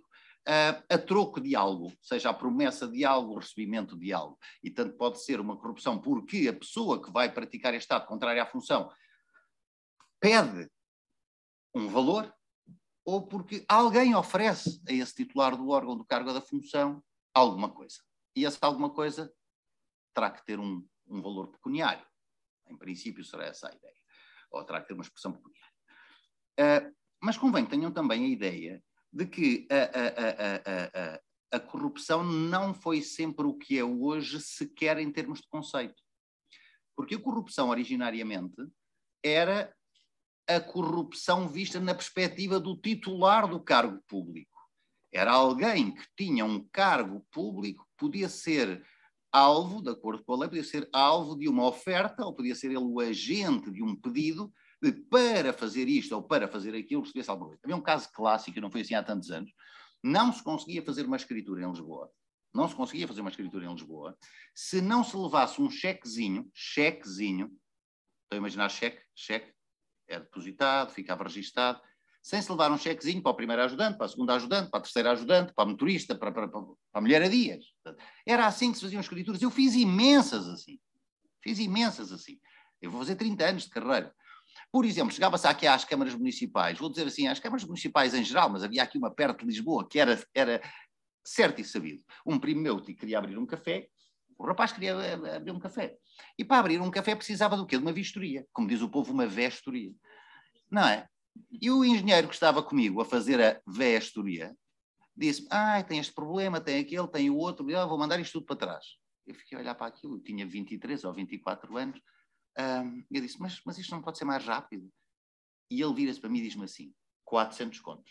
uh, a troco de algo, seja a promessa de algo, o recebimento de algo. E tanto pode ser uma corrupção porque a pessoa que vai praticar este ato contrário à função pede um valor, ou porque alguém oferece a esse titular do órgão, do cargo ou da função, alguma coisa. E essa alguma coisa terá que ter um, um valor pecuniário. Em princípio será essa a ideia. Ou terá que ter uma expressão pecuniária. Uh, mas convém que tenham também a ideia de que a, a, a, a, a, a corrupção não foi sempre o que é hoje, sequer em termos de conceito. Porque a corrupção, originariamente, era a corrupção vista na perspectiva do titular do cargo público. Era alguém que tinha um cargo público, podia ser alvo, de acordo com a lei, podia ser alvo de uma oferta, ou podia ser ele o agente de um pedido, de para fazer isto ou para fazer aquilo, recebesse alguma coisa. Havia um caso clássico, não foi assim há tantos anos, não se conseguia fazer uma escritura em Lisboa, não se conseguia fazer uma escritura em Lisboa, se não se levasse um chequezinho, chequezinho, estou a imaginar cheque, cheque, era depositado, ficava registado, sem se levar um chequezinho para o primeiro ajudante, para a segunda ajudante, para a terceira ajudante, para a motorista, para, para, para a mulher a dias. Era assim que se faziam escrituras. Eu fiz imensas assim. Fiz imensas assim. Eu vou fazer trinta anos de carreira. Por exemplo, chegava-se aqui às câmaras municipais, vou dizer assim, às câmaras municipais em geral, mas havia aqui uma perto de Lisboa que era, era certo e sabido. Um primo meu queria abrir um café, o rapaz queria abrir um café. E para abrir um café precisava do quê? De uma vistoria. Como diz o povo, uma vestoria. Não é? E o engenheiro que estava comigo a fazer a vestoria disse-me, ah, tem este problema, tem aquele, tem o outro, eu vou mandar isto tudo para trás. Eu fiquei a olhar para aquilo, eu tinha vinte e três ou vinte e quatro anos, um, eu disse, mas, mas isto não pode ser mais rápido? E ele vira-se para mim e diz-me assim, quatrocentos contos.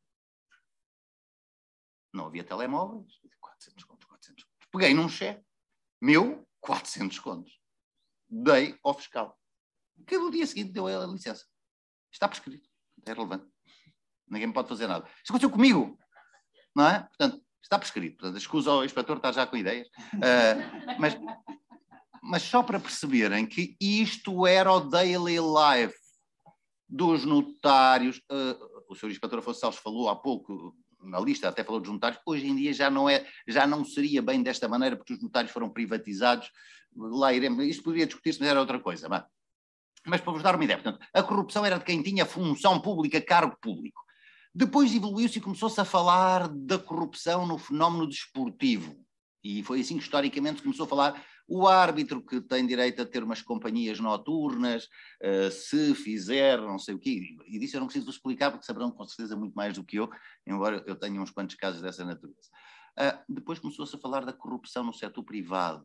Não havia telemóveis, quatrocentos contos, quatrocentos contos. Peguei num cheque, meu, quatrocentos contos. Dei ao fiscal. Que no dia seguinte deu a licença. Está prescrito. É relevante. Ninguém me pode fazer nada. Isso aconteceu comigo. Não é? Portanto, está prescrito. Portanto, escusa ao inspetor estar já com ideias. Uh, mas, mas só para perceberem que isto era o daily life dos notários. Uh, o senhor inspetor Afonso Salles falou há pouco na lista, até falou dos notários. Hoje em dia já não, é, já não seria bem desta maneira, porque os notários foram privatizados. Lá iremos. Isto poderia discutir-se, mas era outra coisa. Mas, mas para vos dar uma ideia, portanto, a corrupção era de quem tinha função pública, cargo público. Depois evoluiu-se e começou-se a falar da corrupção no fenómeno desportivo. E foi assim que historicamente começou a falar o árbitro que tem direito a ter umas companhias noturnas, uh, se fizer não sei o quê. E disso eu não preciso vos explicar, porque saberão com certeza muito mais do que eu, embora eu tenha uns quantos casos dessa natureza. Uh, depois começou-se a falar da corrupção no setor privado.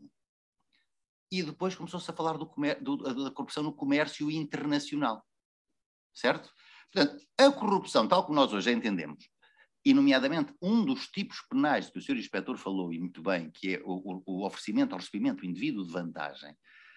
E depois começou-se a falar do comér- do, da corrupção no comércio internacional. Certo? Portanto, a corrupção, tal como nós hoje a entendemos, e nomeadamente um dos tipos penais que o senhor inspetor falou, e muito bem, que é o, o oferecimento ao recebimento do indivíduo de vantagem,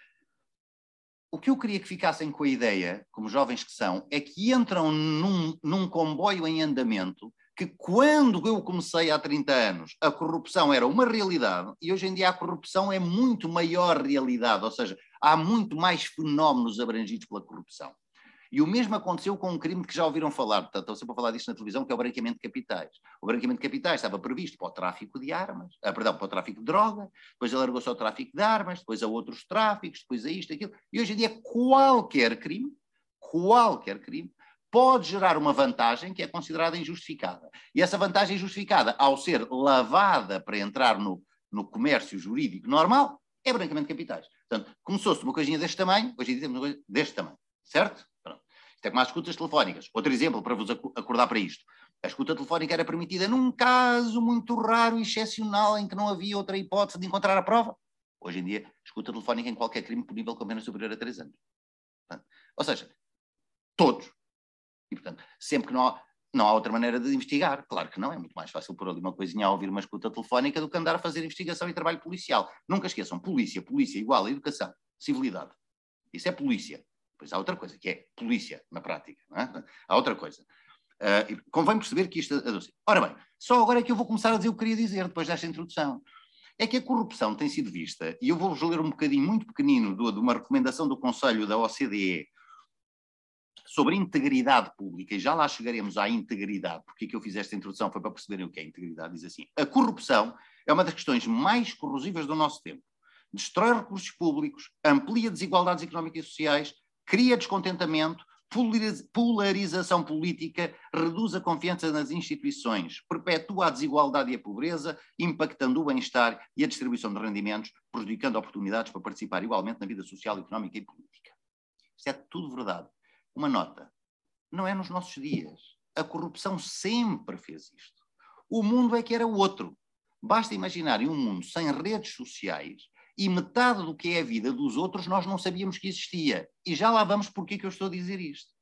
o que eu queria que ficassem com a ideia, como jovens que são, é que entram num, num comboio em andamento, que quando eu comecei há trinta anos, a corrupção era uma realidade, e hoje em dia a corrupção é muito maior realidade, ou seja, há muito mais fenómenos abrangidos pela corrupção. E o mesmo aconteceu com um crime que já ouviram falar, portanto, estão sempre a falar disto na televisão, que é o branqueamento de capitais. O branqueamento de capitais estava previsto para o tráfico de armas, ah, perdão, para o tráfico de droga, depois alargou-se ao tráfico de armas, depois a outros tráficos, depois a isto, aquilo. E hoje em dia qualquer crime, qualquer crime, pode gerar uma vantagem que é considerada injustificada. E essa vantagem injustificada, ao ser lavada para entrar no, no comércio jurídico normal, é branqueamento de capitais. Portanto, começou-se uma coisinha deste tamanho, hoje em dia temos uma coisa deste tamanho, certo? Pronto. Isto é como as escutas telefónicas. Outro exemplo para vos acordar para isto. A escuta telefónica era permitida num caso muito raro e excepcional em que não havia outra hipótese de encontrar a prova. Hoje em dia, escuta telefónica em qualquer crime punível com pena superior a três anos. Portanto, ou seja, todos. E, portanto, sempre que não há, não há outra maneira de investigar, claro que não, é muito mais fácil pôr ali uma coisinha a ouvir uma escuta telefónica do que andar a fazer investigação e trabalho policial. Nunca esqueçam, polícia, polícia igual a educação, civilidade. Isso é polícia. Depois há outra coisa, que é polícia na prática. Não é? Há outra coisa. Uh, convém perceber que isto... Ora bem, só agora é que eu vou começar a dizer o que queria dizer, depois desta introdução. É que a corrupção tem sido vista, e eu vou-vos ler um bocadinho muito pequenino de uma recomendação do Conselho da O C D E sobre integridade pública, e já lá chegaremos à integridade, porque que eu fiz esta introdução foi para perceberem o que é integridade, diz assim, a corrupção é uma das questões mais corrosivas do nosso tempo. Destrói recursos públicos, amplia desigualdades económicas e sociais, cria descontentamento, polarização política, reduz a confiança nas instituições, perpetua a desigualdade e a pobreza, impactando o bem-estar e a distribuição de rendimentos, prejudicando oportunidades para participar igualmente na vida social, económica e política. Isto é tudo verdade. Uma nota. Não é nos nossos dias. A corrupção sempre fez isto. O mundo é que era outro. Basta imaginarem um mundo sem redes sociais e metade do que é a vida dos outros nós não sabíamos que existia. E já lá vamos porque que eu estou a dizer isto.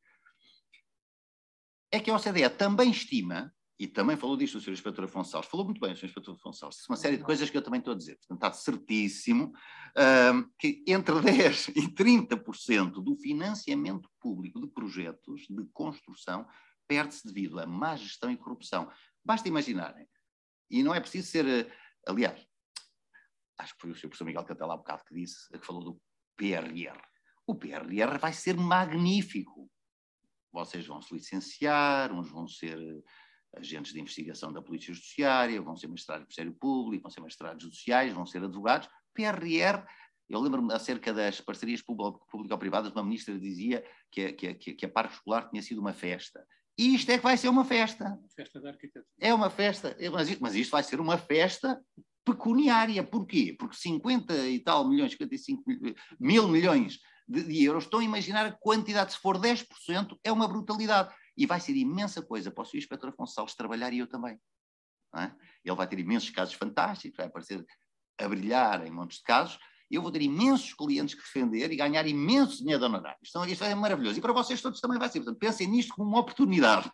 É que a O C D E também estima, e também falou disto o senhor Inspetor Afonso Salles, falou muito bem o senhor Inspetor Afonso Salles, uma série de coisas que eu também estou a dizer, portanto está certíssimo, um, que entre dez e trinta por cento do financiamento público de projetos de construção perde-se devido a má gestão e corrupção. Basta imaginarem, e não é preciso ser, aliás, acho que foi o senhor professor Miguel Catela há bocado que disse, que falou do P R R. O P R R vai ser magnífico. Vocês vão se licenciar, uns vão ser agentes de investigação da Polícia Judiciária, vão ser magistrados do Ministério Público, vão ser magistrados judiciais, vão ser advogados. P R R, eu lembro-me acerca das parcerias público-privadas, uma ministra dizia que a, que, a, que a Parque Escolar tinha sido uma festa. E isto é que vai ser uma festa. Festa da arquitetura. É uma festa, mas isto, mas isto vai ser uma festa pecuniária. Porquê? Porque cinquenta e tal milhões, cinquenta e cinco mil milhões de, de euros, estão a imaginar a quantidade, se for dez por cento, é uma brutalidade. E vai ser imensa coisa para o senhor Inspetor Afonso Salles trabalhar e eu também. Não é? Ele vai ter imensos casos fantásticos, vai aparecer a brilhar em montes de casos, eu vou ter imensos clientes que defender e ganhar imenso dinheiro de honorários. Então, isto é maravilhoso. E para vocês todos também vai ser. Portanto, pensem nisto como uma oportunidade.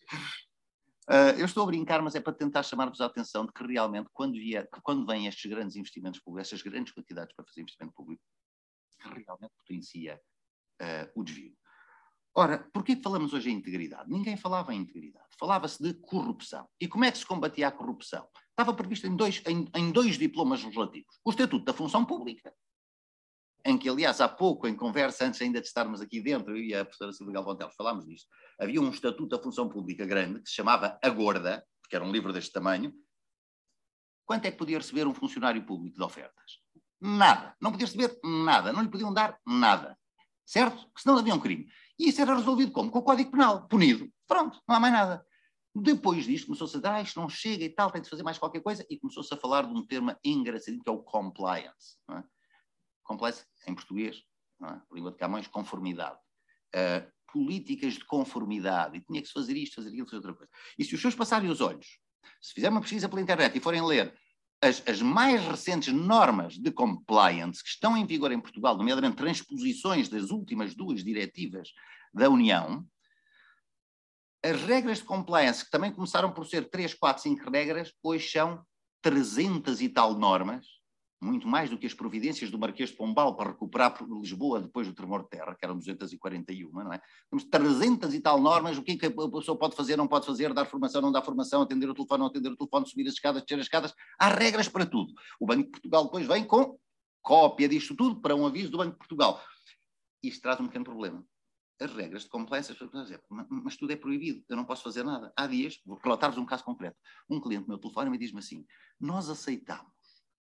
Uh, eu estou a brincar, mas é para tentar chamar-vos a atenção de que realmente, quando, vier, quando vêm estes grandes investimentos públicos, estas grandes quantidades para fazer investimento público, realmente potencia uh, o desvio. Ora, porquê que falamos hoje em integridade? Ninguém falava em integridade. Falava-se de corrupção. E como é que se combatia a corrupção? Estava previsto em dois, em, em dois diplomas legislativos. O Estatuto da Função Pública, em que, aliás, há pouco, em conversa, antes ainda de estarmos aqui dentro, eu e a professora Silvia Galvão Teles falámos disto, havia um Estatuto da Função Pública grande, que se chamava A Gorda, que era um livro deste tamanho. Quanto é que podia receber um funcionário público de ofertas? Nada. Não podia receber nada. Não lhe podiam dar nada. Certo? Porque senão havia um crime. E isso era resolvido como? Com o Código Penal. Punido. Pronto. Não há mais nada. Depois disto, começou-se a dizer, ah, isto não chega e tal, tem de fazer mais qualquer coisa, e começou-se a falar de um termo engraçadinho, que é o compliance. Não é? Compliance, em português, não é? Língua de Camões, conformidade. Uh, políticas de conformidade. E tinha que se fazer isto, fazer aquilo, fazer outra coisa. E se os senhores passarem os olhos, se fizerem uma pesquisa pela internet e forem ler as, as mais recentes normas de compliance que estão em vigor em Portugal, nomeadamente transposições das últimas duas diretivas da União, as regras de compliance, que também começaram por ser três, quatro, cinco regras, hoje são trezentas e tal normas, muito mais do que as providências do Marquês de Pombal para recuperar Lisboa depois do tremor de terra, que eram duzentas e quarenta e uma, não é? Temos trezentas e tal normas, o que é que a pessoa pode fazer, não pode fazer, dar formação, não dar formação, atender o telefone, não atender o telefone, subir as escadas, descer as escadas. Há regras para tudo. O Banco de Portugal depois vem com cópia disto tudo para um aviso do Banco de Portugal. Isto traz um pequeno problema. As regras de compliance, as pessoas dizem, mas tudo é proibido, eu não posso fazer nada. Há dias, vou relatar-vos um caso concreto. Um cliente no meu telefone me diz-me assim, nós aceitamos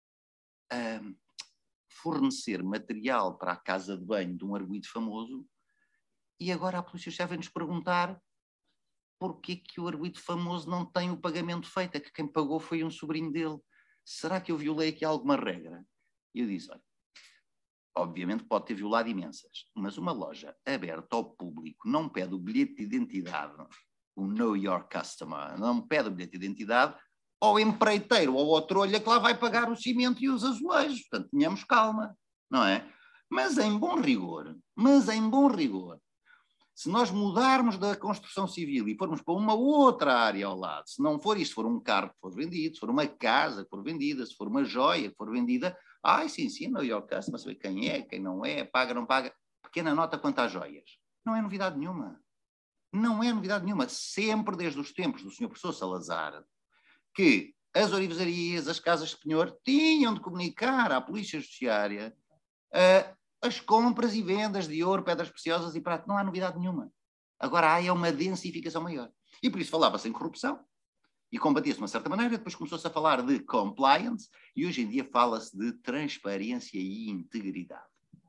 um, fornecer material para a casa de banho de um arguido famoso e agora a Polícia Judiciária vem-nos perguntar porquê que o arguido famoso não tem o pagamento feito, é que quem pagou foi um sobrinho dele. Será que eu violei aqui alguma regra? E eu disse, olha, obviamente pode ter violado imensas, mas uma loja aberta ao público não pede o bilhete de identidade, o Know Your Customer, não pede o bilhete de identidade ao empreiteiro ou ao trolha que lá vai pagar o cimento e os azulejos. Portanto, tenhamos calma, não é? Mas em bom rigor, mas em bom rigor, se nós mudarmos da construção civil e formos para uma outra área ao lado, se não for isto, se for um carro que for vendido, se for uma casa que for vendida, se for uma joia que for vendida, ai, sim, sim, Know Your Customer, saber quem é, quem não é, paga, não paga. Pequena nota quanto às joias. Não é novidade nenhuma. Não é novidade nenhuma. Sempre desde os tempos do senhor professor Salazar, que as orivesarias, as casas de penhor, tinham de comunicar à Polícia Judiciária uh, as compras e vendas de ouro, pedras preciosas e prata. Não há novidade nenhuma. Agora há é uma densificação maior. E por isso falava-se em corrupção e combatia-se de uma certa maneira, depois começou-se a falar de compliance e hoje em dia fala-se de transparência e integridade.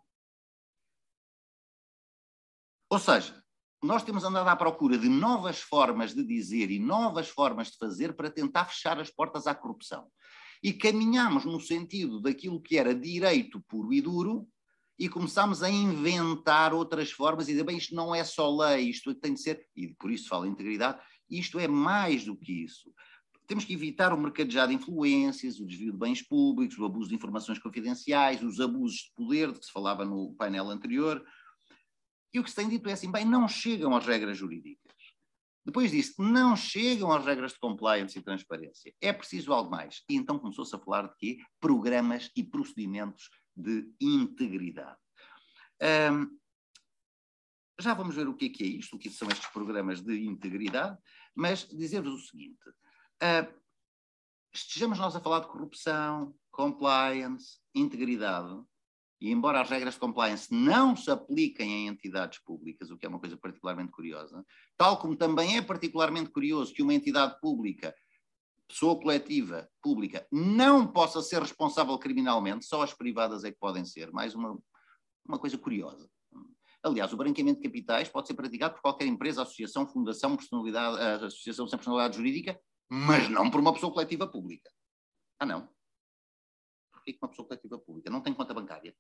Ou seja, nós temos andado à procura de novas formas de dizer e novas formas de fazer para tentar fechar as portas à corrupção. E caminhamos no sentido daquilo que era direito puro e duro e começámos a inventar outras formas e dizer, bem, isto não é só lei, isto tem de ser, e por isso falo em integridade, isto é mais do que isso. Temos que evitar o mercadejar de influências, o desvio de bens públicos, o abuso de informações confidenciais, os abusos de poder, de que se falava no painel anterior. E o que se tem dito é assim, bem, não chegam às regras jurídicas. Depois disso, não chegam às regras de compliance e transparência. É preciso algo mais. E então começou-se a falar de quê? Programas e procedimentos de integridade. Um, já vamos ver o que é que é isto, o que são estes programas de integridade, mas dizer-vos o seguinte, uh, estejamos nós a falar de corrupção, compliance, integridade, e embora as regras de compliance não se apliquem em entidades públicas, o que é uma coisa particularmente curiosa, tal como também é particularmente curioso que uma entidade pública, pessoa coletiva pública, não possa ser responsável criminalmente, só as privadas é que podem ser, mais uma, uma coisa curiosa. Aliás, o branqueamento de capitais pode ser praticado por qualquer empresa, associação, fundação, personalidade, associação sem personalidade jurídica, mas não por uma pessoa coletiva pública. Ah, não? Porquê que uma pessoa coletiva pública não tem conta bancária?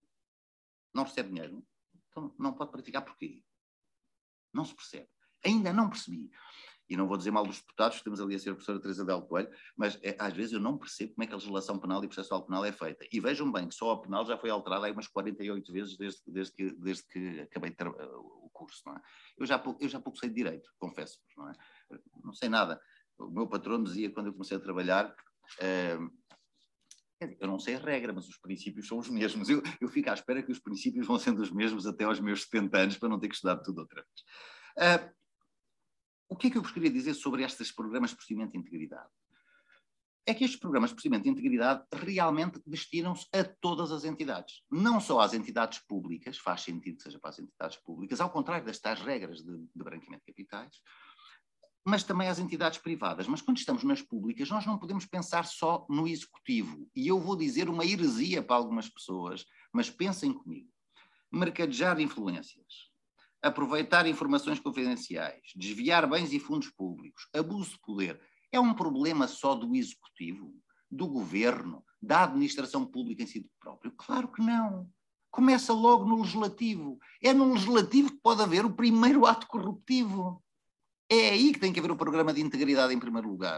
Não recebe dinheiro? Então não pode praticar porquê? Não se percebe. Ainda não percebi. E não vou dizer mal dos deputados, temos ali a senhora professora Teresa Del Coelho, mas é, às vezes eu não percebo como é que a legislação penal e processual penal é feita. E vejam bem que só a penal já foi alterada aí umas quarenta e oito vezes desde, desde, que, desde que acabei de ter o curso. Não é? eu, já, eu já pouco sei de direito, confesso-vos. Não, é? Não sei nada. O meu patrão dizia, quando eu comecei a trabalhar, uh, eu não sei a regra, mas os princípios são os mesmos. Eu, eu fico à espera que os princípios vão sendo os mesmos até aos meus setenta anos, para não ter que estudar tudo outra vez. Uh, O que é que eu vos queria dizer sobre estes programas de procedimento de integridade? É que estes programas de procedimento de integridade realmente destinam-se a todas as entidades. Não só às entidades públicas, faz sentido que seja para as entidades públicas, ao contrário das tais regras de, de branqueamento de capitais, mas também às entidades privadas. Mas quando estamos nas públicas, nós não podemos pensar só no executivo. E eu vou dizer uma heresia para algumas pessoas, mas pensem comigo. Mercadejar influências, aproveitar informações confidenciais, desviar bens e fundos públicos, abuso de poder, é um problema só do executivo, do governo, da administração pública em si próprio? Claro que não. Começa logo no legislativo. É no legislativo que pode haver o primeiro ato corruptivo. É aí que tem que haver o programa de integridade em primeiro lugar.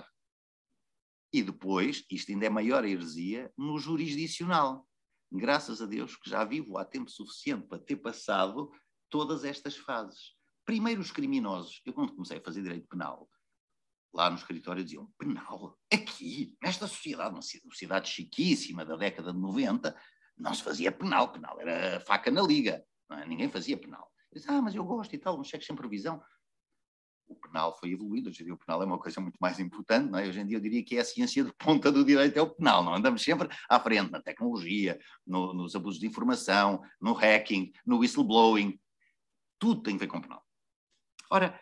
E depois, isto ainda é maior a heresia, no jurisdicional. Graças a Deus que já vivo há tempo suficiente para ter passado todas estas fases. Primeiro os criminosos. Eu quando comecei a fazer direito penal, lá no escritório diziam, penal? Aqui, nesta sociedade, uma sociedade chiquíssima da década de noventa, não se fazia penal. Penal era faca na liga. Não é? Ninguém fazia penal. Eu disse, ah, mas eu gosto e tal, uns cheques sem previsão. O penal foi evoluído, hoje em dia o penal é uma coisa muito mais importante, não é? Hoje em dia eu diria que é a ciência de ponta do direito, é o penal, não andamos sempre à frente na tecnologia, no, nos abusos de informação, no hacking, no whistleblowing, tudo tem a ver com penal. Ora,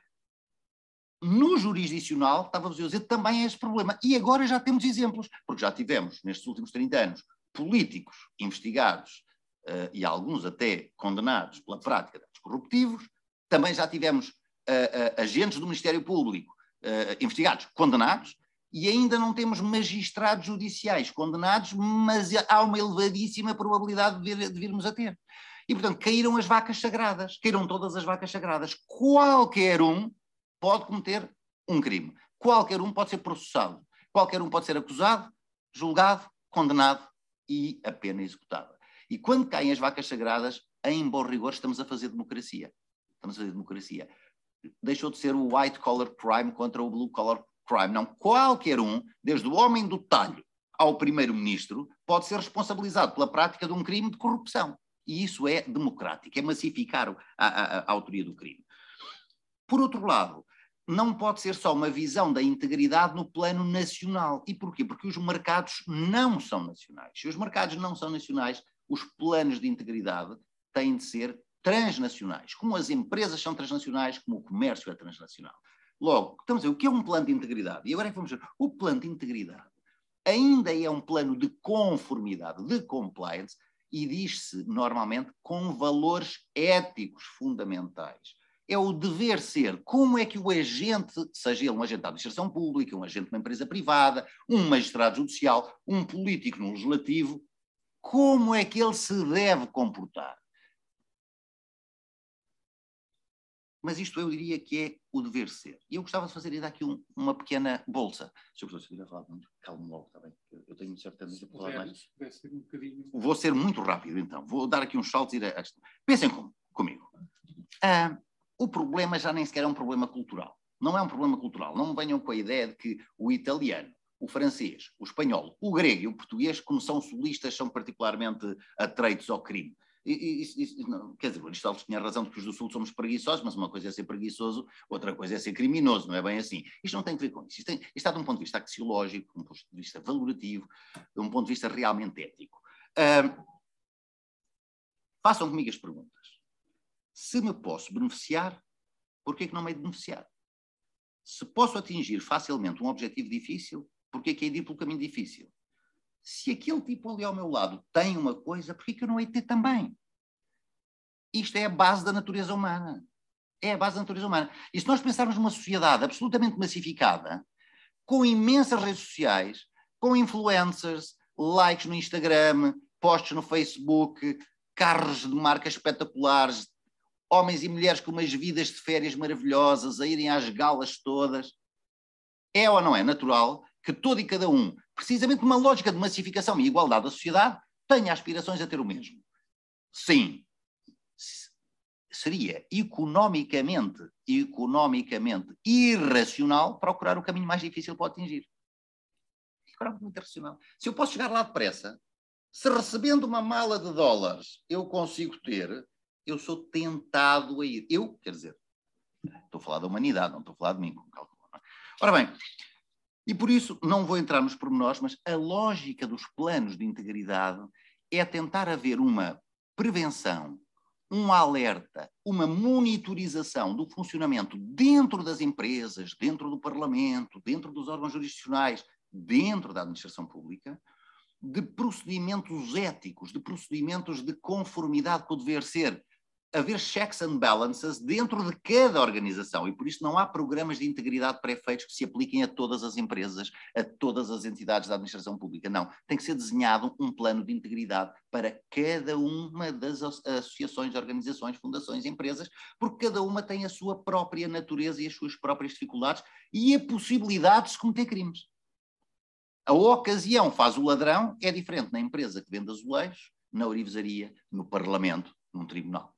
no jurisdicional, estava-vos a dizer, também é esse problema, e agora já temos exemplos, porque já tivemos, nestes últimos trinta anos, políticos investigados uh, e alguns até condenados pela prática de atos corruptivos, também já tivemos Uh, uh, agentes do Ministério Público uh, investigados, condenados, e ainda não temos magistrados judiciais condenados, mas há uma elevadíssima probabilidade de, vir, de virmos a ter. E, portanto, caíram as vacas sagradas, caíram todas as vacas sagradas. Qualquer um pode cometer um crime. Qualquer um pode ser processado. Qualquer um pode ser acusado, julgado, condenado e a pena executada. E quando caem as vacas sagradas, em bom rigor, estamos a fazer democracia. Estamos a fazer democracia. Deixou de ser o white collar crime contra o blue collar crime. Não, qualquer um, desde o homem do talho ao primeiro-ministro, pode ser responsabilizado pela prática de um crime de corrupção. E isso é democrático, é massificar a, a, a autoria do crime. Por outro lado, não pode ser só uma visão da integridade no plano nacional. E porquê? Porque os mercados não são nacionais. Se os mercados não são nacionais, os planos de integridade têm de ser transnacionais, como as empresas são transnacionais, como o comércio é transnacional. Logo, estamos a ver o que é um plano de integridade. E agora é que vamos ver. O plano de integridade ainda é um plano de conformidade, de compliance, e diz-se normalmente com valores éticos fundamentais. É o dever ser. Como é que o agente, seja ele um agente da administração pública, um agente de uma empresa privada, um magistrado judicial, um político no legislativo, como é que ele se deve comportar? Mas isto eu diria que é o dever ser. E eu gostava de fazer ainda aqui um, uma pequena bolsa. senhor Professor, se eu estiver a falar muito, calmo logo, está bem? Eu tenho certa tendência para falar mais. Ser um bocadinho... Vou ser muito rápido, então. Vou dar aqui uns saltos e ir a... Pensem com, comigo. Ah, o problema já nem sequer é um problema cultural. Não é um problema cultural. Não me venham com a ideia de que o italiano, o francês, o espanhol, o grego e o português, como são sulistas, são particularmente atreitos ao crime. Isso, isso, não, quer dizer, o Aristóteles tinha razão de que os do Sul somos preguiçosos, mas uma coisa é ser preguiçoso, outra coisa é ser criminoso, não é bem assim. Isto não tem a ver com isso. Isto, tem, isto está de um ponto de vista axiológico, de um ponto de vista valorativo, de um ponto de vista realmente ético. Uh, façam comigo as perguntas. Se me posso beneficiar, por que é que não me hei de beneficiar? Se posso atingir facilmente um objetivo difícil, por que é que hei de ir pelo caminho difícil? Se aquele tipo ali ao meu lado tem uma coisa, por que é que eu não hei de ter também? Isto é a base da natureza humana. É a base da natureza humana. E se nós pensarmos numa sociedade absolutamente massificada, com imensas redes sociais, com influencers, likes no Instagram, posts no Facebook, carros de marcas espetaculares, homens e mulheres com umas vidas de férias maravilhosas, a irem às galas todas, é ou não é natural que todo e cada um, precisamente numa lógica de massificação e igualdade da sociedade, tenha aspirações a ter o mesmo? Sim. Seria economicamente, economicamente irracional procurar o caminho mais difícil para atingir. Economicamente irracional. Se eu posso chegar lá depressa, se recebendo uma mala de dólares eu consigo ter, eu sou tentado a ir. Eu, quer dizer, estou a falar da humanidade, não estou a falar de mim, como calculo. Ora bem, e por isso não vou entrar nos pormenores, mas a lógica dos planos de integridade é tentar haver uma prevenção, um alerta, uma monitorização do funcionamento dentro das empresas, dentro do Parlamento, dentro dos órgãos jurisdicionais, dentro da administração pública, de procedimentos éticos, de procedimentos de conformidade com o dever ser, haver checks and balances dentro de cada organização, e por isso não há programas de integridade pré-feitos que se apliquem a todas as empresas, a todas as entidades da administração pública. Não, tem que ser desenhado um plano de integridade para cada uma das associações, organizações, fundações, empresas, porque cada uma tem a sua própria natureza e as suas próprias dificuldades e a possibilidade de se cometer crimes. A ocasião faz o ladrão é diferente na empresa que vende azulejos, na orivesaria, no Parlamento, num tribunal.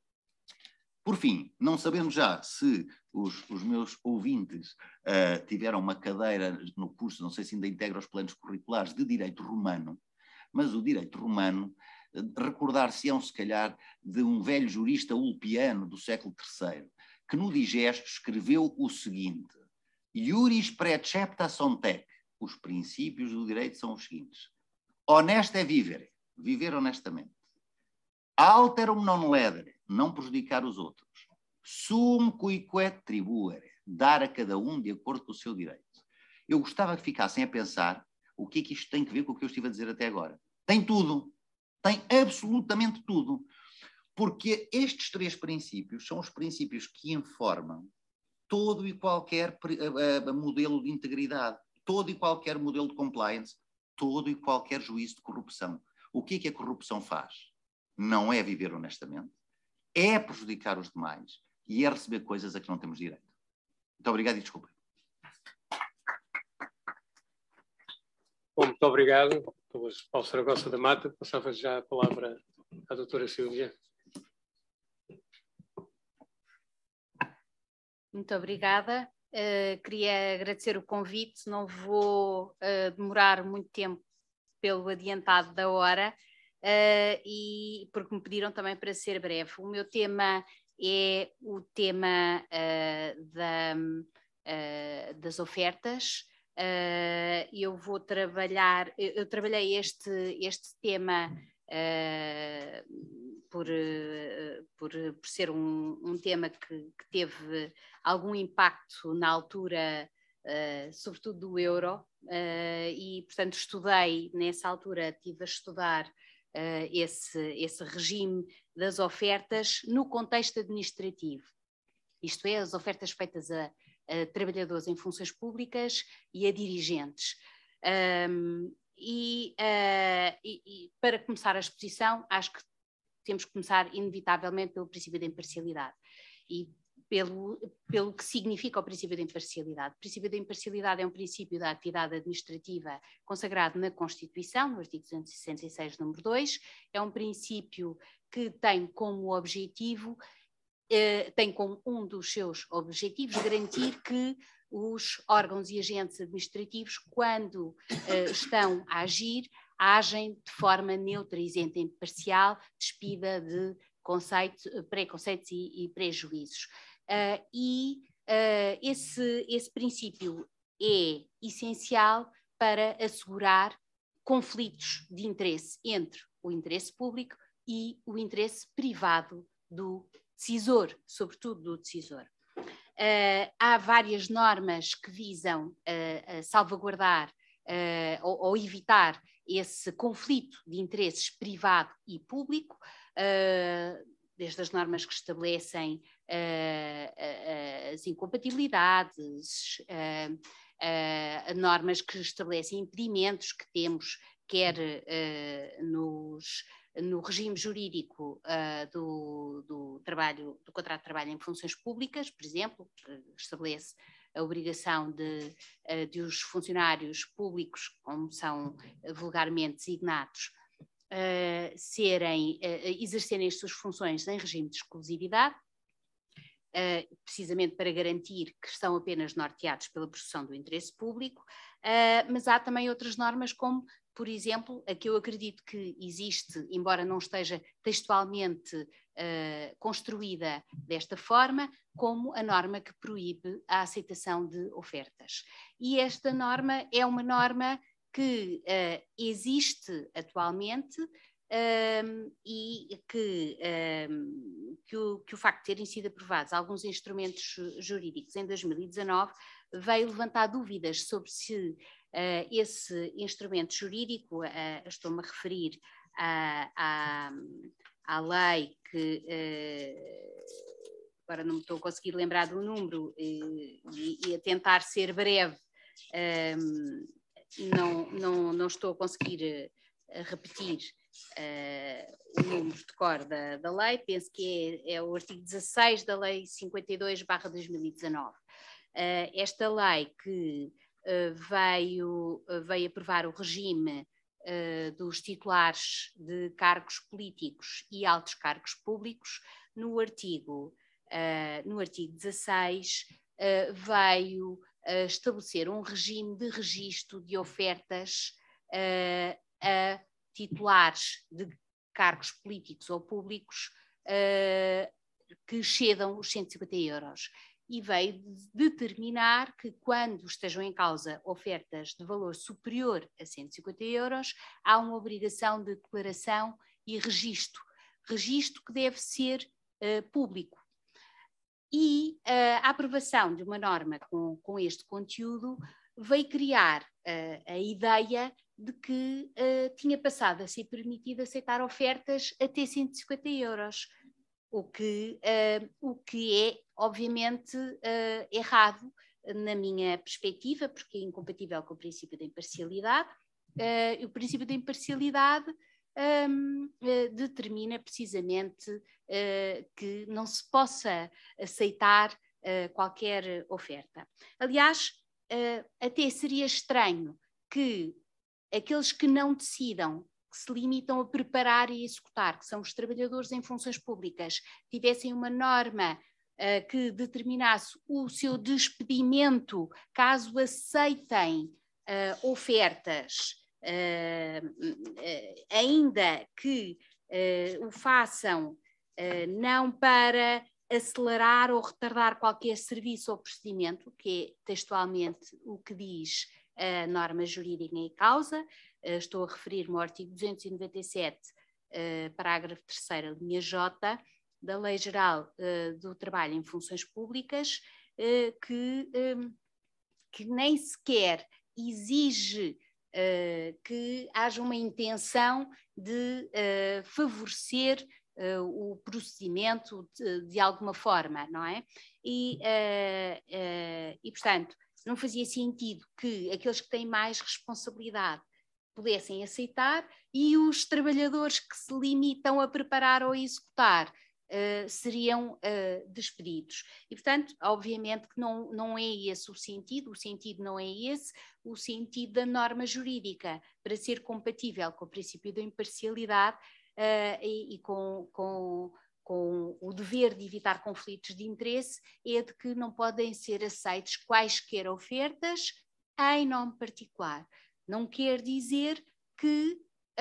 Por fim, não sabemos já se os, os meus ouvintes uh, tiveram uma cadeira no curso, não sei se ainda integra os planos curriculares, de direito romano, mas o direito romano, uh, recordar-se-ão, se calhar, de um velho jurista ulpiano do século terceiro, que no Digesto escreveu o seguinte: Iuris precepta sunt haec. Os princípios do direito são os seguintes: honesto é vivere, viver honestamente. Alterum non ledere, não prejudicar os outros. Sum cuique tribuere, dar a cada um de acordo com o seu direito. Eu gostava que ficassem a pensar o que é que isto tem a ver com o que eu estive a dizer até agora. Tem tudo. Tem absolutamente tudo. Porque estes três princípios são os princípios que informam todo e qualquer uh, uh, modelo de integridade, todo e qualquer modelo de compliance, todo e qualquer juízo de corrupção. O que é que a corrupção faz? Não é viver honestamente, é prejudicar os demais e é receber coisas a que não temos direito. Muito obrigado e desculpem. Bom, muito obrigado, Paulo Saragossa da Mata. Passava já a palavra à doutora Sílvia. Muito obrigada. Uh, queria agradecer o convite, não vou uh, demorar muito tempo pelo adiantado da hora. Uh, e porque me pediram também para ser breve. O meu tema é o tema uh, da, uh, das ofertas. Uh, eu vou trabalhar, eu, eu trabalhei este, este tema uh, por, por, por ser um, um tema que, que teve algum impacto na altura, uh, sobretudo do euro, uh, e portanto estudei, nessa altura estive a estudar uh, esse, esse regime das ofertas no contexto administrativo, isto é, as ofertas feitas a, a trabalhadores em funções públicas e a dirigentes. Um, e, uh, e, e para começar a exposição, acho que temos que começar inevitavelmente pelo princípio da imparcialidade e pelo, pelo que significa o princípio da imparcialidade. O princípio da imparcialidade é um princípio da atividade administrativa consagrado na Constituição, no artigo duzentos e sessenta e seis, número dois, é um princípio que tem como objetivo, eh, tem como um dos seus objetivos garantir que os órgãos e agentes administrativos, quando eh, estão a agir, agem de forma neutra, isenta e imparcial, despida de conceito, preconceitos e, e prejuízos. Uh, e uh, esse, esse princípio é essencial para assegurar conflitos de interesse entre o interesse público e o interesse privado do decisor, sobretudo do decisor. Uh, há várias normas que visam uh, a salvaguardar uh, ou, ou evitar esse conflito de interesses privado e público, uh, desde as normas que estabelecem uh, uh, as incompatibilidades, uh, uh, normas que estabelecem impedimentos que temos, quer uh, nos, no regime jurídico uh, do, do, trabalho, do contrato de trabalho em funções públicas, por exemplo, que estabelece a obrigação de, de os funcionários públicos, como são vulgarmente designados, uh, serem, uh, exercerem as suas funções em regime de exclusividade, uh, precisamente para garantir que estão apenas norteados pela presunção do interesse público, uh, mas há também outras normas, como, por exemplo, a que eu acredito que existe, embora não esteja textualmente uh, construída desta forma, como a norma que proíbe a aceitação de ofertas. E esta norma é uma norma que uh, existe atualmente um, e que, um, que, o, que o facto de terem sido aprovados alguns instrumentos jurídicos em dois mil e dezanove veio levantar dúvidas sobre se Uh, esse instrumento jurídico, uh, estou-me a referir à, à, à lei que, uh, agora não me estou a conseguir lembrar do número, uh, e, e a tentar ser breve, um, não, não, não estou a conseguir uh, repetir uh, o número de cor da, da lei, penso que é, é o artigo dezasseis da lei cinquenta e dois barra dois mil e dezanove. Uh, esta lei que Uh, veio, uh, veio aprovar o regime uh, dos titulares de cargos políticos e altos cargos públicos, no artigo, uh, no artigo dezasseis uh, veio uh, estabelecer um regime de registro de ofertas uh, a titulares de cargos políticos ou públicos uh, que excedam os cento e cinquenta euros. E veio determinar que, quando estejam em causa ofertas de valor superior a cento e cinquenta euros, há uma obrigação de declaração e registro, registro que deve ser uh, público. E uh, a aprovação de uma norma com, com este conteúdo veio criar uh, a ideia de que uh, tinha passado a ser permitido aceitar ofertas até cento e cinquenta euros. O que, uh, o que é, obviamente, uh, errado na minha perspectiva, porque é incompatível com o princípio da imparcialidade. Uh, o princípio da imparcialidade um, uh, determina precisamente uh, que não se possa aceitar uh, qualquer oferta. Aliás, uh, até seria estranho que aqueles que não decidam, que se limitam a preparar e executar, que são os trabalhadores em funções públicas, tivessem uma norma uh, que determinasse o seu despedimento caso aceitem uh, ofertas, uh, uh, ainda que uh, o façam uh, não para acelerar ou retardar qualquer serviço ou procedimento, que é textualmente o que diz a norma jurídica em causa. Estou a referir-me ao artigo duzentos e noventa e sete uh, parágrafo terceiro, linha J, da Lei Geral uh, do Trabalho em Funções Públicas, uh, que, um, que nem sequer exige uh, que haja uma intenção de uh, favorecer uh, o procedimento de, de alguma forma, não é? E, uh, uh, e, portanto, não fazia sentido que aqueles que têm mais responsabilidade pudessem aceitar e os trabalhadores que se limitam a preparar ou a executar uh, seriam uh, despedidos. E, portanto, obviamente que não, não é esse o sentido, o sentido não é esse, o sentido da norma jurídica, para ser compatível com o princípio da imparcialidade uh, e, e com, com, com o dever de evitar conflitos de interesse, é de que não podem ser aceitos quaisquer ofertas em nome particular. Não quer dizer que,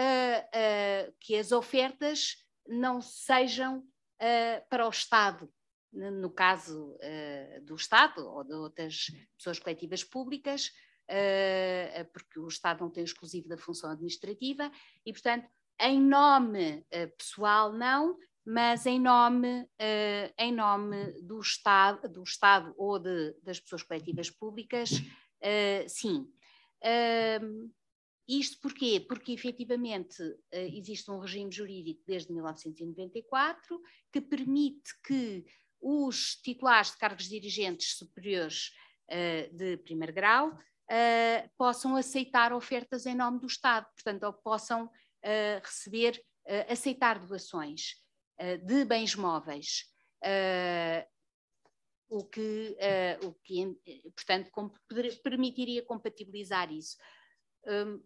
uh, uh, que as ofertas não sejam uh, para o Estado, no caso uh, do Estado ou de outras pessoas coletivas públicas, uh, porque o Estado não tem o exclusivo da função administrativa e, portanto, em nome uh, pessoal não, mas em nome, uh, em nome do Estado, do Estado ou de, das pessoas coletivas públicas, uh, sim. Uh, isto porquê? Porque efetivamente uh, existe um regime jurídico desde mil novecentos e noventa e quatro que permite que os titulares de cargos dirigentes superiores uh, de primeiro grau uh, possam aceitar ofertas em nome do Estado, portanto, ou possam uh, receber, uh, aceitar doações uh, de bens móveis. Uh, O que, uh, o que, portanto, permitiria compatibilizar isso. Um,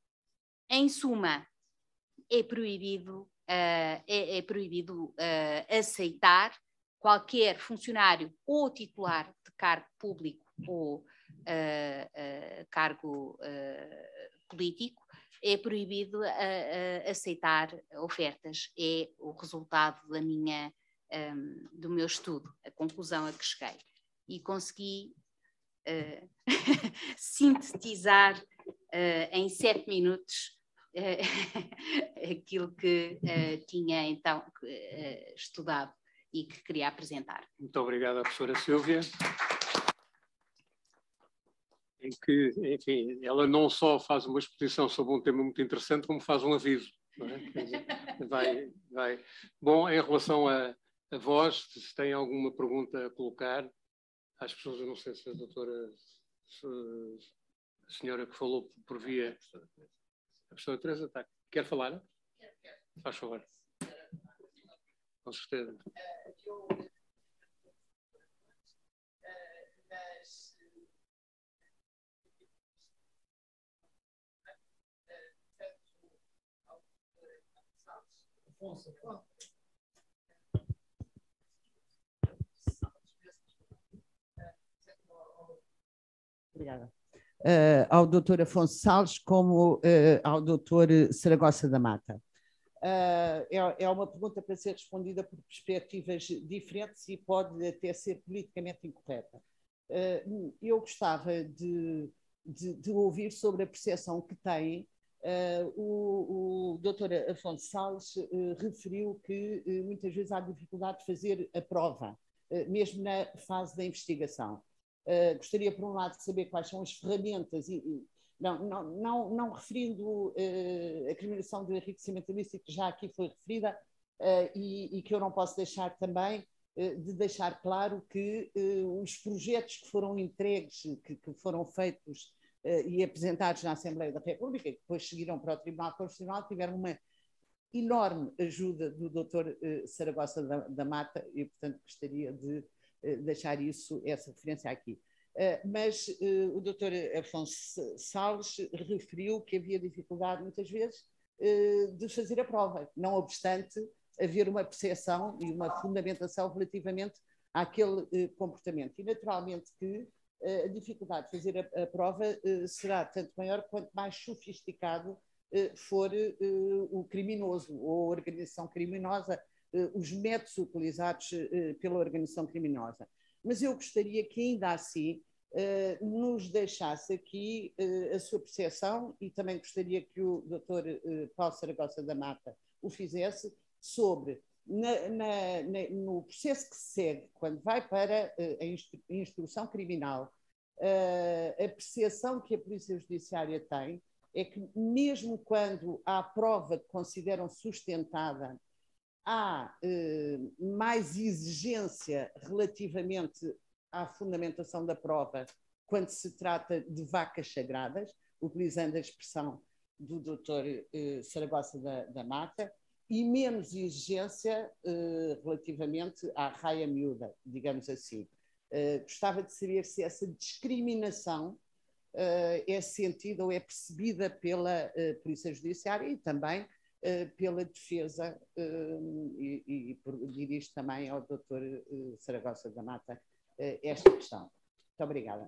em suma, é proibido, uh, é, é proibido uh, aceitar qualquer funcionário ou titular de cargo público ou uh, uh, cargo uh, político, é proibido uh, uh, aceitar ofertas. É o resultado da minha Um, do meu estudo, a conclusão a que cheguei, e consegui uh, sintetizar uh, em sete minutos uh, aquilo que uh, tinha então uh, estudado e que queria apresentar. Muito obrigado, professora Sílvia. Em que, enfim, ela não só faz uma exposição sobre um tema muito interessante, como faz um aviso. Não é? Quer dizer, vai, vai. Bom, em relação a A vós, se tem alguma pergunta a colocar, às pessoas, eu não sei se a doutora, se a senhora que falou por via, a professora Teresa, está, quer falar? Faz favor. Com certeza. Obrigada. Uh, ao doutor Afonso Salles como uh, ao doutor Saragossa da Mata. Uh, é, é uma pergunta para ser respondida por perspectivas diferentes e pode até ser politicamente incorreta. Uh, eu gostava de, de, de ouvir sobre a percepção que tem. Uh, o, o doutor Afonso Salles uh, referiu que uh, muitas vezes há dificuldade de fazer a prova, uh, mesmo na fase da investigação. Uh, gostaria, por um lado, de saber quais são as ferramentas, e, e não, não, não, não referindo uh, a criminalização do enriquecimento ilícito, que já aqui foi referida, uh, e, e que eu não posso deixar também uh, de deixar claro que uh, os projetos que foram entregues, que, que foram feitos uh, e apresentados na Assembleia da República, que depois seguiram para o Tribunal Constitucional, tiveram uma enorme ajuda do doutor uh, Saragossa da, da Mata, e, portanto, gostaria de deixar isso, essa referência aqui. Uh, mas uh, o doutor Afonso Salles referiu que havia dificuldade, muitas vezes, uh, de fazer a prova, não obstante haver uma percepção e uma fundamentação relativamente àquele uh, comportamento. E, naturalmente, que uh, a dificuldade de fazer a, a prova uh, será tanto maior quanto mais sofisticado uh, for uh, o criminoso ou a organização criminosa, os métodos utilizados uh, pela organização criminosa. Mas eu gostaria que, ainda assim, uh, nos deixasse aqui uh, a sua percepção, e também gostaria que o doutor uh, Paulo Saragossa da Mata o fizesse sobre, na, na, na, no processo que se segue, quando vai para uh, a instru instrução criminal, uh, a percepção que a Polícia Judiciária tem é que mesmo quando há prova que consideram sustentada, há uh, mais exigência relativamente à fundamentação da prova quando se trata de vacas sagradas, utilizando a expressão do doutor uh, Saragossa da, da Mata, e menos exigência uh, relativamente à raia miúda, digamos assim. Uh, gostava de saber se essa discriminação uh, é sentida ou é percebida pela uh, Polícia Judiciária e também uh, pela defesa, uh, e, e, e dirijo também ao doutor uh, Saragossa da Mata uh, esta questão. Muito obrigada.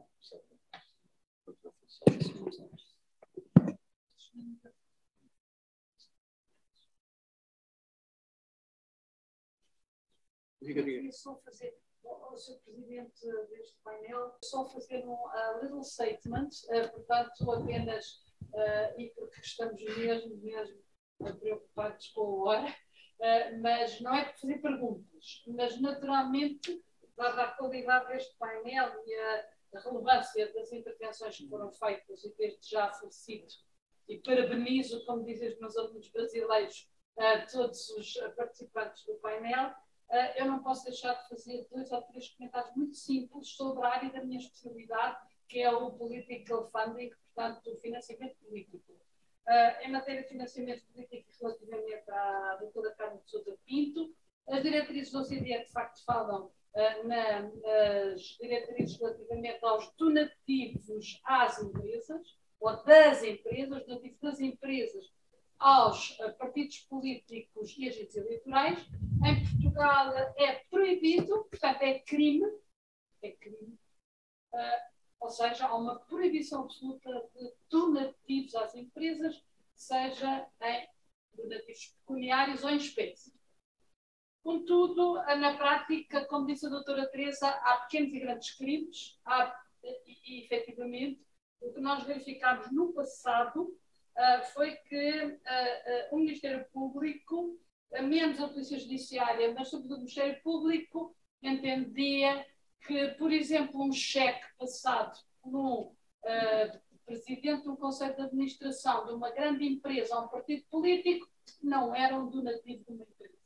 Eu queria só fazer, ao senhor Presidente deste painel, só fazer um uh, little statement, uh, portanto, apenas, uh, e porque estamos mesmo, mesmo preocupados com a hora, uh, mas não é para fazer perguntas, mas naturalmente, dada a qualidade deste painel e a, a relevância das intervenções que foram feitas e desde já falecido, e parabenizo, como dizem os meus alunos brasileiros, uh, todos os participantes do painel. Uh, eu não posso deixar de fazer dois ou três comentários muito simples sobre a área da minha especialidade, que é o political funding, portanto, o financiamento político. Uh, em matéria de financiamento político, relativamente à doutora Carmen de Sousa Pinto, as diretrizes da O C D E, de facto, falam uh, na, nas diretrizes relativamente aos donativos às empresas, ou das empresas, donativos das empresas aos uh, partidos políticos e agentes eleitorais. Em Portugal é proibido, portanto é crime, é crime, uh, ou seja, há uma proibição absoluta de donativos às empresas, seja em donativos pecuniários ou em espécie. Contudo, na prática, como disse a doutora Teresa, há pequenos e grandes crimes, há, e, e efetivamente, o que nós verificámos no passado Uh, foi que uh, uh, o Ministério Público, uh, menos a Polícia Judiciária, mas sobretudo o Ministério Público, entendia que, por exemplo, um cheque passado por um uh, presidente de um conselho de administração de uma grande empresa a um partido político não era um donativo de uma empresa.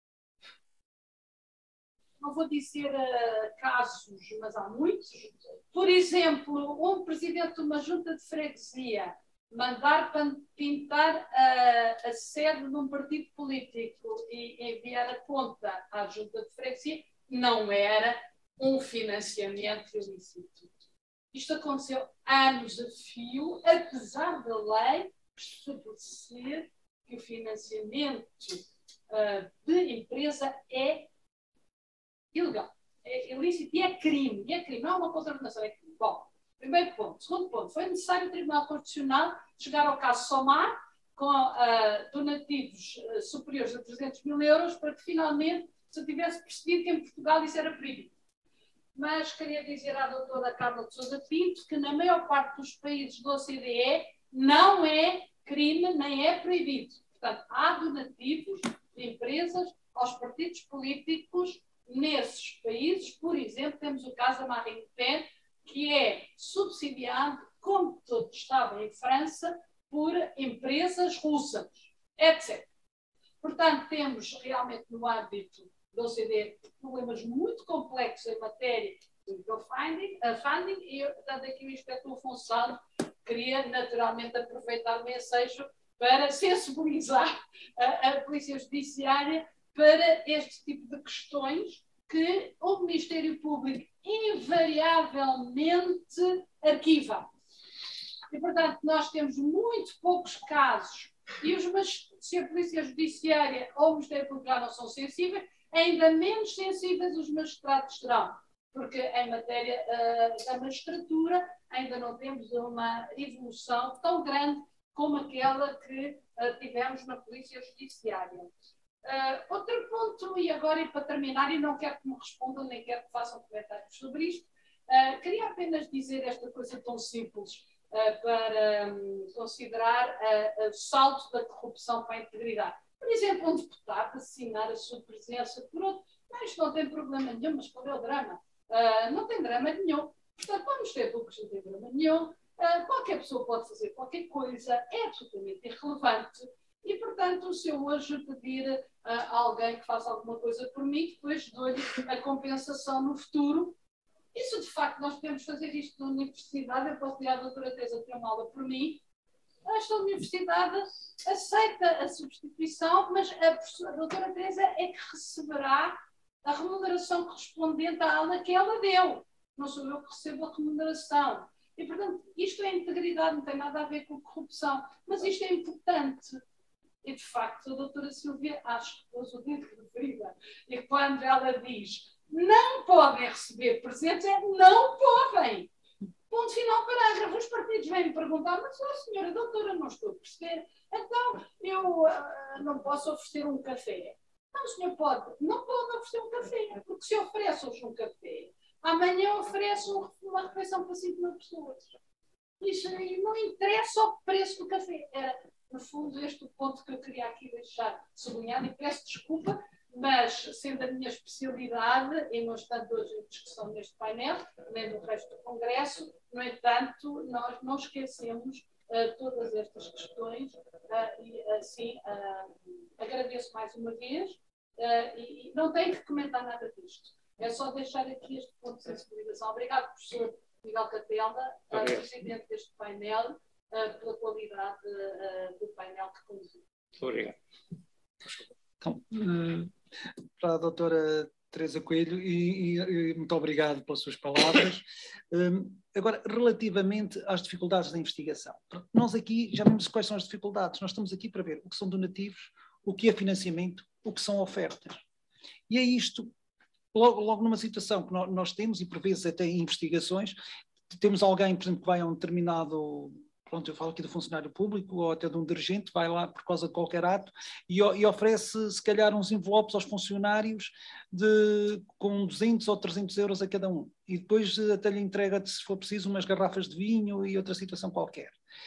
Não vou dizer uh, casos, mas há muitos. Por exemplo, um presidente de uma junta de freguesia mandar pintar a, a sede de um partido político e enviar a conta à junta de freguesia não era um financiamento ilícito. Isto aconteceu anos a fio, apesar da lei estabelecer que o financiamento uh, de empresa é ilegal, é ilícito e é crime. E é crime, não é uma contraordenação, é crime. Bom, primeiro ponto. Segundo ponto, foi necessário o Tribunal Constitucional chegar ao caso Somar com uh, donativos uh, superiores a trezentos mil euros para que finalmente se tivesse percebido que em Portugal isso era proibido. Mas queria dizer à doutora Carla de Sousa Pinto que na maior parte dos países do O C D E não é crime nem é proibido. Portanto, há donativos de empresas aos partidos políticos nesses países. Por exemplo, temos o caso da Marine Le Pen, que é subsidiado, como todos sabem, em França, por empresas russas, etcétera. Portanto, temos realmente no âmbito do O C D E problemas muito complexos em matéria de funding, uh, funding e, portanto, aqui o inspetor Afonso Salles queria naturalmente aproveitar o ensejo para sensibilizar a, a Polícia Judiciária para este tipo de questões que o Ministério Público invariavelmente arquiva. E, portanto, nós temos muito poucos casos, e os, se a Polícia Judiciária ou o Ministério Público já não são sensíveis, ainda menos sensíveis os magistrados serão, porque em matéria uh, da magistratura ainda não temos uma evolução tão grande como aquela que uh, tivemos na Polícia Judiciária. Uh, outro ponto, e agora e para terminar, e não quero que me respondam, nem quero que façam comentários sobre isto, uh, queria apenas dizer esta coisa tão simples uh, para um, considerar uh, o salto da corrupção para a integridade. Por exemplo, um deputado assinar a sua presença por outro. Não, isto não tem problema nenhum, mas qual é o drama? Uh, não tem drama nenhum. Portanto, vamos ter públicos, não tem drama nenhum. Uh, qualquer pessoa pode fazer qualquer coisa, é absolutamente irrelevante. E, portanto, se eu hoje pedir uh, a alguém que faça alguma coisa por mim, depois dou-lhe a compensação no futuro. Isso, de facto, nós podemos fazer isto na universidade. Eu posso tirar a doutora Teresa ter uma aula por mim. Esta universidade aceita a substituição, mas a, a doutora Teresa é que receberá a remuneração correspondente à aula que ela deu. Não sou eu que recebo a remuneração. E, portanto, isto é integridade, não tem nada a ver com corrupção. Mas isto é importante. E, de facto, a doutora Silvia, acho que pôs o dedo de ferida. E quando ela diz não podem receber presentes, é não podem. Ponto final, parágrafo. Os partidos vêm me perguntar, mas, oh, senhora doutora, não estou a perceber. Então, eu uh, não posso oferecer um café. Não, o senhor pode. Não pode oferecer um café, porque se oferece hoje um café, amanhã oferece uma refeição para cinco mil pessoas. Isso não interessa o preço do café. Era, no fundo, este o ponto que eu queria aqui deixar sublinhado, e peço desculpa, mas sendo a minha especialidade, e não estando hoje em discussão neste painel, nem no resto do Congresso, no entanto, nós não esquecemos uh, todas estas questões uh, e, assim, uh, agradeço mais uma vez uh, e, e não tenho que comentar nada disto. É só deixar aqui este ponto de sensibilização. Obrigado, professor Miguel Catela, uh, presidente deste painel, uh, pela qualidade uh, do painel que conduziu. Muito obrigado. Então, uh, para a doutora Teresa Coelho, e, e, e muito obrigado pelas suas palavras. Um, agora, relativamente às dificuldades da investigação. Nós aqui já vimos quais são as dificuldades. Nós estamos aqui para ver o que são donativos, o que é financiamento, o que são ofertas. E é isto, logo, logo numa situação que nós, nós temos, e por vezes até em investigações, temos alguém, por exemplo, que vai a um determinado... Pronto, eu falo aqui do funcionário público ou até de um dirigente, vai lá por causa de qualquer ato e, e oferece, se calhar, uns envelopes aos funcionários de, com duzentos ou trezentos euros a cada um. E depois até lhe entrega, se for preciso, umas garrafas de vinho e outra situação qualquer.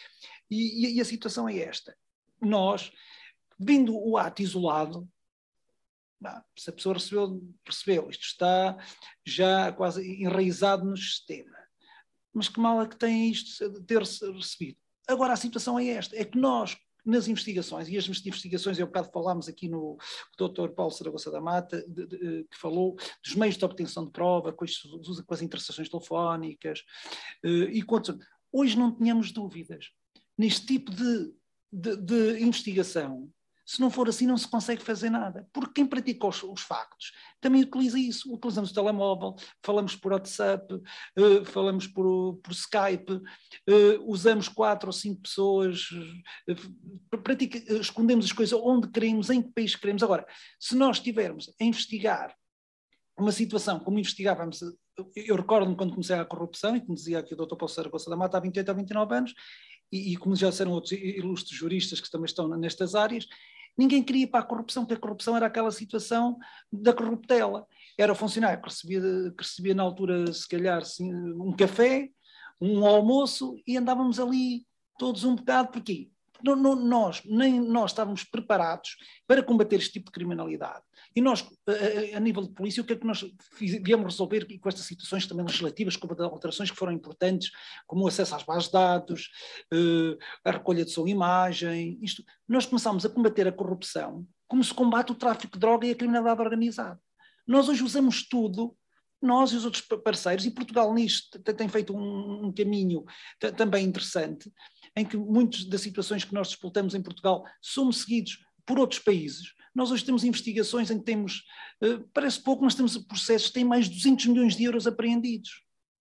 E, e, e a situação é esta. Nós, vendo o ato isolado, bah, se a pessoa recebeu, percebeu, isto está já quase enraizado no sistema. Mas que mal é que tem isto de ter recebido? Agora a situação é esta, é que nós, nas investigações, e as investigações, há um bocado falámos aqui no doutor Paulo Saragossa da Mata, de, de, que falou dos meios de obtenção de prova, com as, com as interceptações telefónicas, e quanto, hoje não tínhamos dúvidas. Neste tipo de, de, de investigação, se não for assim, não se consegue fazer nada. Porque quem pratica os, os factos também utiliza isso. Utilizamos o telemóvel, falamos por WhatsApp, uh, falamos por, por Skype, uh, usamos quatro ou cinco pessoas, uh, pratica, uh, escondemos as coisas onde queremos, em que país queremos. Agora, se nós estivermos a investigar uma situação como investigávamos, eu recordo-me quando comecei a corrupção, e como dizia aqui o doutor Paulo Saragossa da Mata há vinte e oito ou vinte e nove anos, e, e como já disseram outros ilustres juristas que também estão nestas áreas, ninguém queria ir para a corrupção, porque a corrupção era aquela situação da corruptela. Era o funcionário que recebia, que recebia na altura, se calhar, assim, um café, um almoço, e andávamos ali todos um bocado. Porquê? Não, não, nós, nem nós estávamos preparados para combater este tipo de criminalidade. E nós, a, a nível de polícia, o que é que nós viemos resolver com estas situações também legislativas, como as alterações que foram importantes, como o acesso às bases de dados, a recolha de sua imagem, isto, nós começámos a combater a corrupção como se combate o tráfico de droga e a criminalidade organizada. Nós hoje usamos tudo, nós e os outros parceiros, e Portugal nisto tem feito um, um caminho também interessante, em que muitas das situações que nós disputamos em Portugal somos seguidos por outros países. Nós hoje temos investigações em que temos, uh, parece pouco, mas temos processos que têm mais de duzentos milhões de euros apreendidos.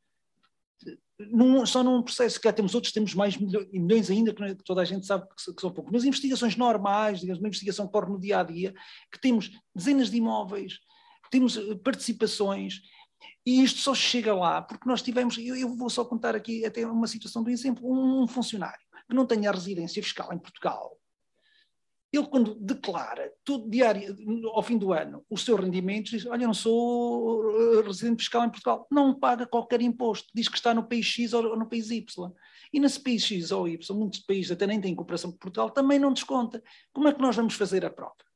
Num, só num processo, que temos outros, temos mais milho, milhões ainda, que toda a gente sabe que, que são pouco. Mas investigações normais, digamos, uma investigação que corre no dia a dia, que temos dezenas de imóveis, temos participações, e isto só chega lá porque nós tivemos, eu, eu vou só contar aqui até uma situação do exemplo, um, um funcionário que não tenha a residência fiscal em Portugal, ele quando declara todo diário, ao fim do ano, os seus rendimentos, diz, olha, eu não sou residente fiscal em Portugal, não paga qualquer imposto, diz que está no país X ou no país Y. E nesse país X ou Y, muitos países até nem têm cooperação com Portugal, também não desconta. Como é que nós vamos fazer a prova?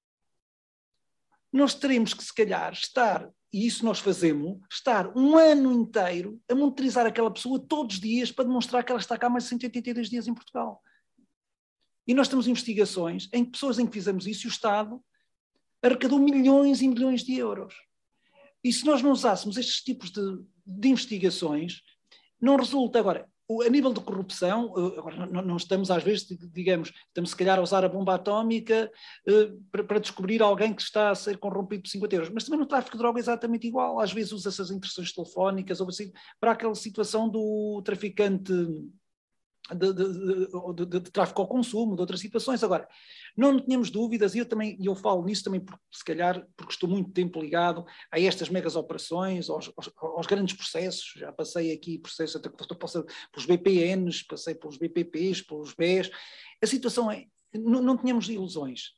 nós teremos que, se calhar, estar, e isso nós fazemos, estar um ano inteiro a monitorizar aquela pessoa todos os dias para demonstrar que ela está cá há mais de cento e oitenta e dois dias em Portugal. E nós temos investigações em pessoas em que fizemos isso e o Estado arrecadou milhões e milhões de euros. E se nós não usássemos estes tipos de, de investigações, não resulta. Agora, a nível de corrupção, agora não, não estamos às vezes, digamos, estamos se calhar a usar a bomba atómica uh, para, para descobrir alguém que está a ser corrompido por cinquenta euros, mas também no tráfico de droga é exatamente igual. Às vezes usa-se as interações telefónicas ou assim, para aquela situação do traficante de, de, de, de, de tráfico ao consumo, de outras situações. Agora, não tínhamos dúvidas, e eu também eu falo nisso também, porque, se calhar, porque estou muito tempo ligado a estas megas operações, aos, aos, aos grandes processos. Já passei aqui processos, até passei pelos B P Ns, passei pelos B P Ps, pelos B E S. A situação é, não, não tínhamos ilusões.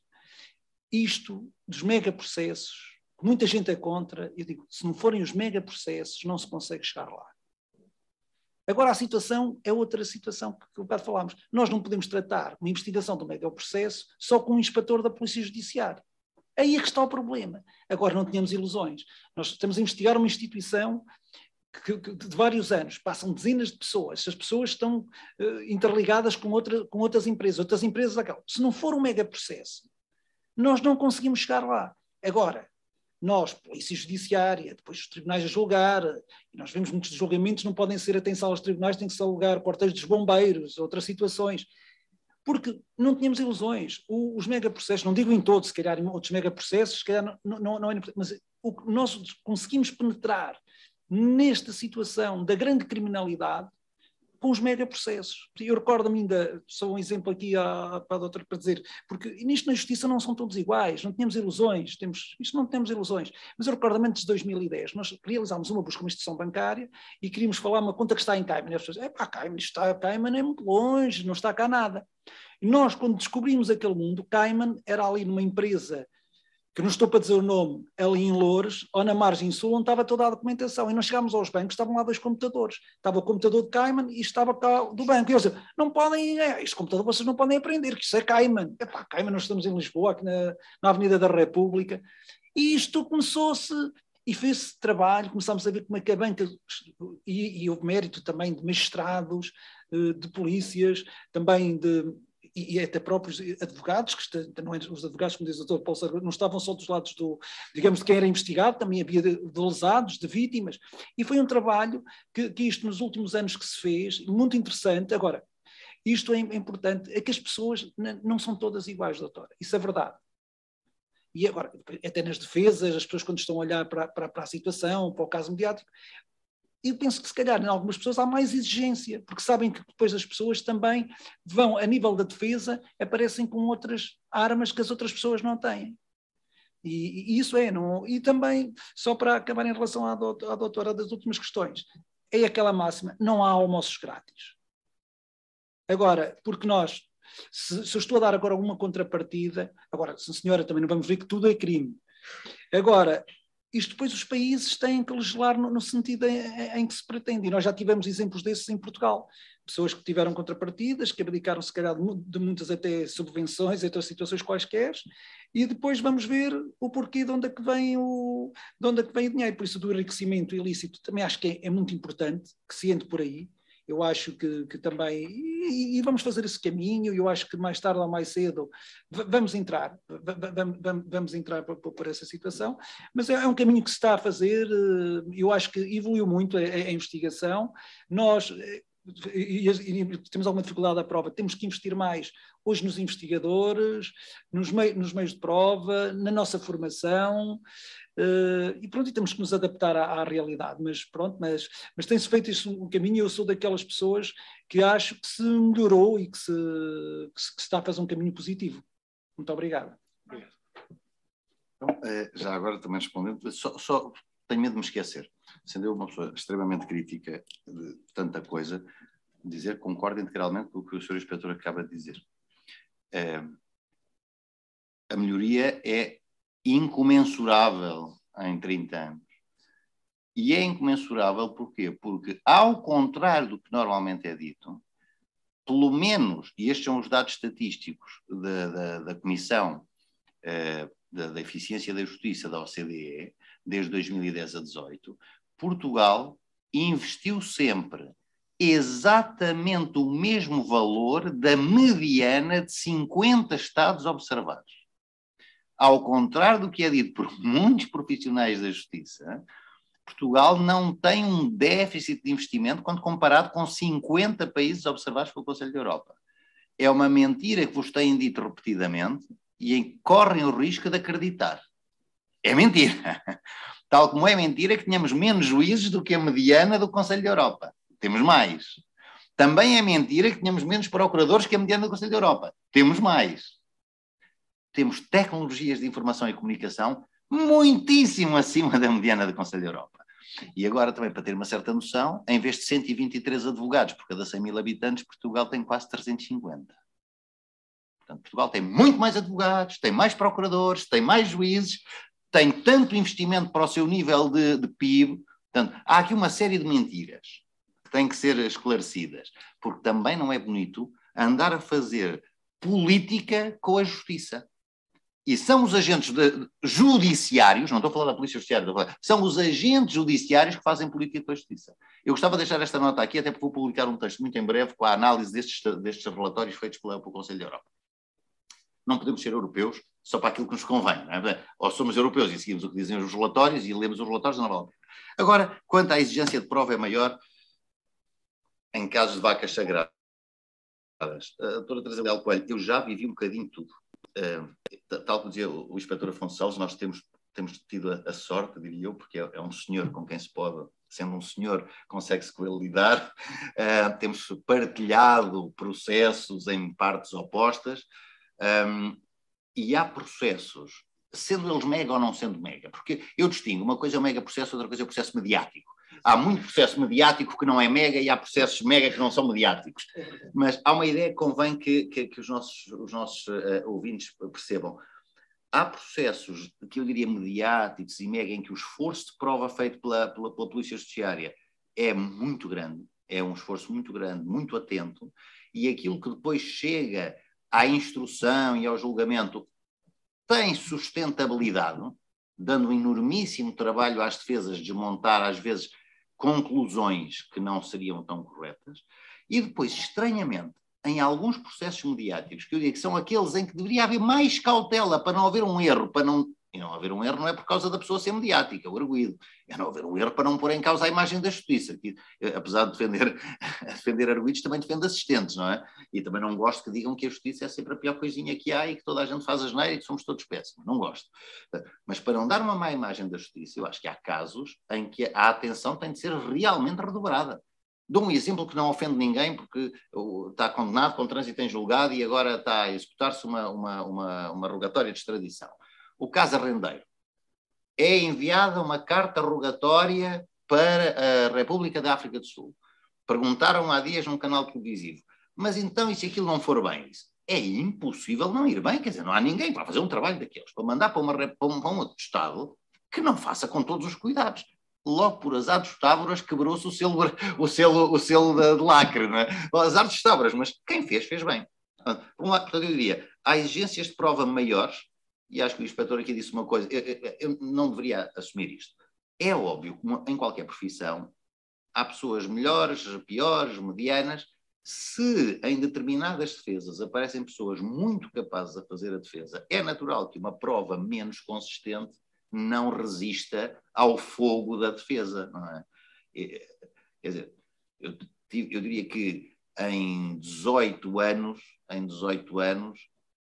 Isto dos megaprocessos, muita gente é contra, eu digo, se não forem os megaprocessos, não se consegue chegar lá. Agora a situação é outra situação que um bocado falámos. Nós não podemos tratar uma investigação do megaprocesso só com um inspetor da Polícia Judiciária. Aí é que está o problema. Agora não tínhamos ilusões. Nós estamos a investigar uma instituição que, que, de vários anos, passam dezenas de pessoas, as pessoas estão uh, interligadas com, outra, com outras empresas, outras empresas daquela. Se não for um megaprocesso, nós não conseguimos chegar lá. Agora, nós, Polícia Judiciária, depois os tribunais a julgar, e nós vemos muitos julgamentos não podem ser até em salas de tribunais, tem que se alugar quartéis dos bombeiros, outras situações, porque não tínhamos ilusões. O, os megaprocessos, não digo em todos, se calhar em outros megaprocessos, se calhar não, não, não é importante, mas o que nós conseguimos penetrar nesta situação da grande criminalidade com os megaprocessos. Eu recordo-me ainda, só um exemplo aqui à, para a doutora para dizer, porque nisto na justiça não são todos iguais, não tínhamos ilusões, temos, isto não temos ilusões, mas eu recordo-me antes de dois mil e dez, nós realizámos uma busca, uma instituição bancária e queríamos falar uma conta que está em Cayman, e as pessoas, é pá, Cayman, isto está, Cayman é muito longe, não está cá nada. E nós, quando descobrimos aquele mundo, Cayman era ali numa empresa, que não estou para dizer o nome, ali em Loures, ou na margem sul, onde estava toda a documentação. E nós chegámos aos bancos, estavam lá dois computadores. Estava o computador de Cayman e estava cá do banco. E eu disse, não podem, é, este computador vocês não podem aprender, que isso é Cayman. Epá, Cayman, nós estamos em Lisboa, aqui na, na Avenida da República. E isto começou-se, e fez-se trabalho, começámos a ver como é que a banca, e, e houve mérito também de magistrados, de polícias, também de... e até próprios advogados, que está, não é, os advogados, como diz o doutor Paulo Sargento, não estavam só dos lados do, digamos, de quem era investigado, também havia de, de lesados, de vítimas, e foi um trabalho que, que isto nos últimos anos que se fez, muito interessante. Agora, isto é importante, é que as pessoas não são todas iguais, doutora, isso é verdade. E agora, até nas defesas, as pessoas quando estão a olhar para, para, para a situação, para o caso mediático, eu penso que se calhar em algumas pessoas há mais exigência, porque sabem que depois as pessoas também vão, a nível da defesa, aparecem com outras armas que as outras pessoas não têm. E, e isso é, não, e também, só para acabar em relação à, doutor, à doutora das últimas questões, é aquela máxima, não há almoços grátis. Agora, porque nós, se, se eu estou a dar agora uma contrapartida, agora, sim senhora, também não vamos ver que tudo é crime. Agora, isto depois os países têm que legislar no, no sentido em, em que se pretende. E nós já tivemos exemplos desses em Portugal. Pessoas que tiveram contrapartidas, que abdicaram se calhar de, de muitas até subvenções, outras situações quaisquer, e depois vamos ver o porquê de onde é que vem o, de onde é que vem o dinheiro. Por isso do enriquecimento ilícito também acho que é, é muito importante que se entre por aí. Eu acho que, que também, e, e vamos fazer esse caminho, eu acho que mais tarde ou mais cedo vamos entrar, vamos, vamos entrar por, por essa situação, mas é um caminho que se está a fazer, eu acho que evoluiu muito a, a investigação, nós, e, e temos alguma dificuldade à prova, temos que investir mais hoje nos investigadores, nos, mei, nos meios de prova, na nossa formação, Uh, e pronto, e temos que nos adaptar à, à realidade, mas pronto, mas, mas tem-se feito isso um caminho, e eu sou daquelas pessoas que acho que se melhorou e que se, que se, que se está a fazer um caminho positivo. Muito obrigado. Obrigado. Então, já agora também respondendo, só, só tenho medo de me esquecer, sendo eu uma pessoa extremamente crítica de tanta coisa, dizer que concordo integralmente com o que o senhor Inspetor acaba de dizer. É, a melhoria é incomensurável em trinta anos. E é incomensurável porquê? Porque, ao contrário do que normalmente é dito, pelo menos, e estes são os dados estatísticos da, da, da Comissão eh, da, da eficiência da justiça da O C D E, desde dois mil e dez a dezoito, Portugal investiu sempre exatamente o mesmo valor da mediana de cinquenta Estados observados. Ao contrário do que é dito por muitos profissionais da justiça, Portugal não tem um déficit de investimento quando comparado com cinquenta países observados pelo Conselho da Europa. É uma mentira que vos têm dito repetidamente e em que correm o risco de acreditar. É mentira. Tal como é mentira que tenhamos menos juízes do que a mediana do Conselho da Europa. Temos mais. Também é mentira que tenhamos menos procuradores que a mediana do Conselho da Europa. Temos mais. Temos tecnologias de informação e comunicação muitíssimo acima da mediana do Conselho da Europa. E agora também, para ter uma certa noção, em vez de cento e vinte e três advogados por cada cem mil habitantes, Portugal tem quase trezentos e cinquenta. Portanto, Portugal tem muito mais advogados, tem mais procuradores, tem mais juízes, tem tanto investimento para o seu nível de, de P I B. Portanto, há aqui uma série de mentiras que têm que ser esclarecidas, porque também não é bonito andar a fazer política com a justiça. E são os agentes de, judiciários, não estou a falar da Polícia Judiciária, estou a falar, são os agentes judiciários que fazem política com a justiça. Eu gostava de deixar esta nota aqui, até porque vou publicar um texto muito em breve com a análise destes, destes relatórios feitos pela, pelo Conselho da Europa. Não podemos ser europeus só para aquilo que nos convém. Não é? Ou somos europeus e seguimos o que dizem os relatórios e lemos os relatórios, não vale a pena. Agora, quanto à exigência de prova é maior em casos de vacas sagradas. A doutora Teresa Leal Coelho, eu já vivi um bocadinho de tudo. Uh, tal como dizia o, o inspetor Afonso Salles, nós temos, temos tido a, a sorte, diria eu, porque é, é um senhor com quem se pode, sendo um senhor, consegue-se com ele lidar. Uh, temos partilhado processos em partes opostas. Um, e há processos, sendo eles mega ou não sendo mega, porque eu distingo, uma coisa é o mega processo, outra coisa é o processo mediático. Há muito processo mediático que não é mega e há processos mega que não são mediáticos. Mas há uma ideia que convém que, que, que os nossos, os nossos uh, ouvintes percebam. Há processos que eu diria mediáticos e mega em que o esforço de prova feito pela, pela, pela Polícia Judiciária é muito grande, é um esforço muito grande, muito atento, e aquilo que depois chega à instrução e ao julgamento tem sustentabilidade, dando um enormíssimo trabalho às defesas de desmontar, às vezes, conclusões que não seriam tão corretas, e depois, estranhamente, em alguns processos mediáticos, que eu digo que são aqueles em que deveria haver mais cautela para não haver um erro, para não... E não haver um erro não é por causa da pessoa ser mediática, o arguido. É não haver um erro para não pôr em causa a imagem da justiça, que, apesar de defender, defender arguidos, também defende assistentes, não é? E também não gosto que digam que a justiça é sempre a pior coisinha que há e que toda a gente faz asneira e que somos todos péssimos. Não gosto. Mas para não dar uma má imagem da justiça, eu acho que há casos em que a atenção tem de ser realmente redobrada. Dou um exemplo que não ofende ninguém, porque está condenado com trânsito em julgado e agora está a executar-se uma, uma, uma, uma rogatória de extradição. O caso Arrendeiro. É enviada uma carta rogatória para a República da África do Sul. Perguntaram há dias num canal televisivo, mas então e se aquilo não for bem? É impossível não ir bem, quer dizer, não há ninguém para fazer um trabalho daqueles, para mandar para, uma, para um, para um outro Estado que não faça com todos os cuidados. Logo por azar dos táburas quebrou-se o selo, o selo, o selo de, de lacre, não é? O azar dos táburas, mas quem fez, fez bem. Portanto, eu diria, há exigências de prova maiores, e acho que o inspetor aqui disse uma coisa, eu, eu, eu não deveria assumir isto. É óbvio que em qualquer profissão há pessoas melhores, piores, medianas. Se em determinadas defesas aparecem pessoas muito capazes a fazer a defesa, é natural que uma prova menos consistente não resista ao fogo da defesa, não é? Quer dizer, eu, eu diria que em dezoito anos, em dezoito anos,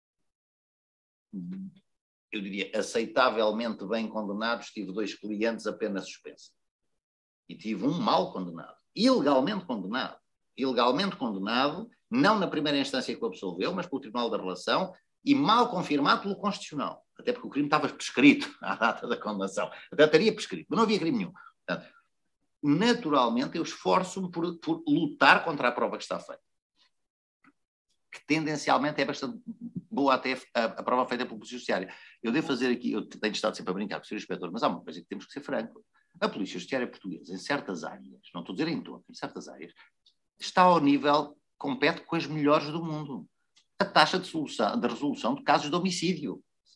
eu diria, aceitavelmente bem condenados, tive dois clientes apenas suspensos. E tive um mal condenado, ilegalmente condenado. Ilegalmente condenado, não na primeira instância que o absolveu, mas pelo Tribunal da Relação, e mal confirmado pelo Constitucional. Até porque o crime estava prescrito à data da condenação. Até estaria prescrito, mas não havia crime nenhum. Portanto, naturalmente, eu esforço-me por, por lutar contra a prova que está feita. Que tendencialmente é bastante boa até a, a prova feita pela Polícia Judiciária. Eu devo fazer aqui, eu tenho estado sempre a brincar com o senhor Inspetor, mas há uma coisa que temos que ser franco. A Polícia Judiciária portuguesa, em certas áreas, não estou a dizer em todas, em certas áreas, está ao nível, compete com as melhores do mundo. A taxa de, solução, de resolução de casos de homicídio.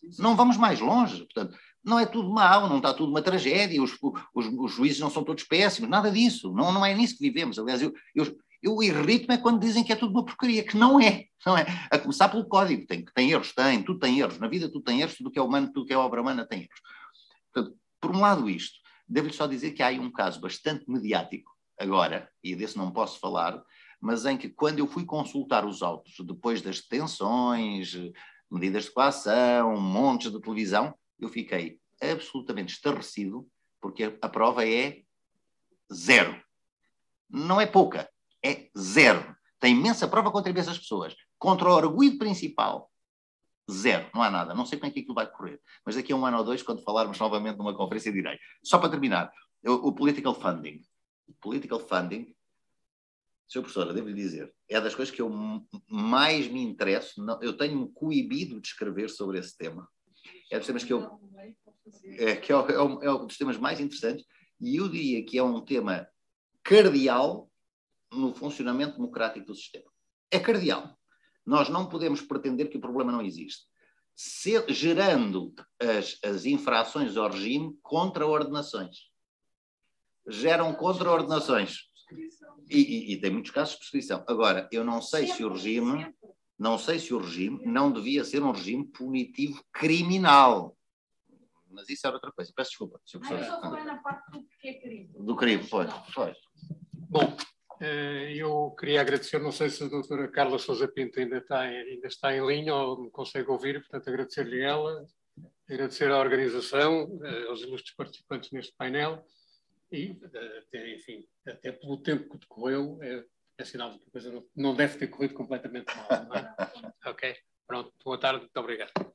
Não vamos mais longe. Portanto, não é tudo mau, não está tudo uma tragédia, os, os, os juízes não são todos péssimos, nada disso. Não, não é nisso que vivemos. Aliás, eu, eu, eu irrito-me é quando dizem que é tudo uma porcaria, que não é. Não é. A começar pelo código, tem, tem erros, tem, tudo tem erros. Na vida tudo tem erros, tudo que é humano, tudo que é obra humana tem erros. Portanto, por um lado isto, devo-lhe só dizer que há aí um caso bastante mediático, agora, e desse não posso falar, mas em que quando eu fui consultar os autos, depois das detenções, medidas de coação, montes de televisão, eu fiquei absolutamente estarrecido, porque a prova é zero. Não é pouca, é zero. Tem imensa prova contra imensas pessoas. Contra o arguido principal, zero. Não há nada. Não sei como é que aquilo vai correr. Mas daqui a um ano ou dois, quando falarmos novamente numa conferência, direi. Só para terminar, o, o political funding. Political funding, senhor Professora, devo-lhe dizer, é das coisas que eu mais me interesso. Eu tenho-me coibido de escrever sobre esse tema. É dos temas que eu... É, que é, é, um, é um dos temas mais interessantes, e eu diria que é um tema cardeal no funcionamento democrático do sistema. É cardeal. Nós não podemos pretender que o problema não existe. Se, gerando as, as infrações ao regime contra-ordenações. Geram contra-ordenações. E, e, e tem muitos casos de prescrição. Agora, eu não sei se o regime, não sei se o regime não devia ser um regime punitivo criminal. Mas isso era outra coisa. Peço desculpa. Se ah, eu só falei na parte do que é crime. Do crime, pois. pois. Bom, eu queria agradecer, não sei se a doutora Carla Sousa Pinto ainda está, ainda está em linha ou me consegue ouvir, portanto agradecer-lhe ela, agradecer à organização, aos ilustres participantes neste painel e, até, enfim, até pelo tempo que decorreu, é, é sinal de que a coisa não, não deve ter corrido completamente mal, não é? Ok, pronto, boa tarde, muito obrigado.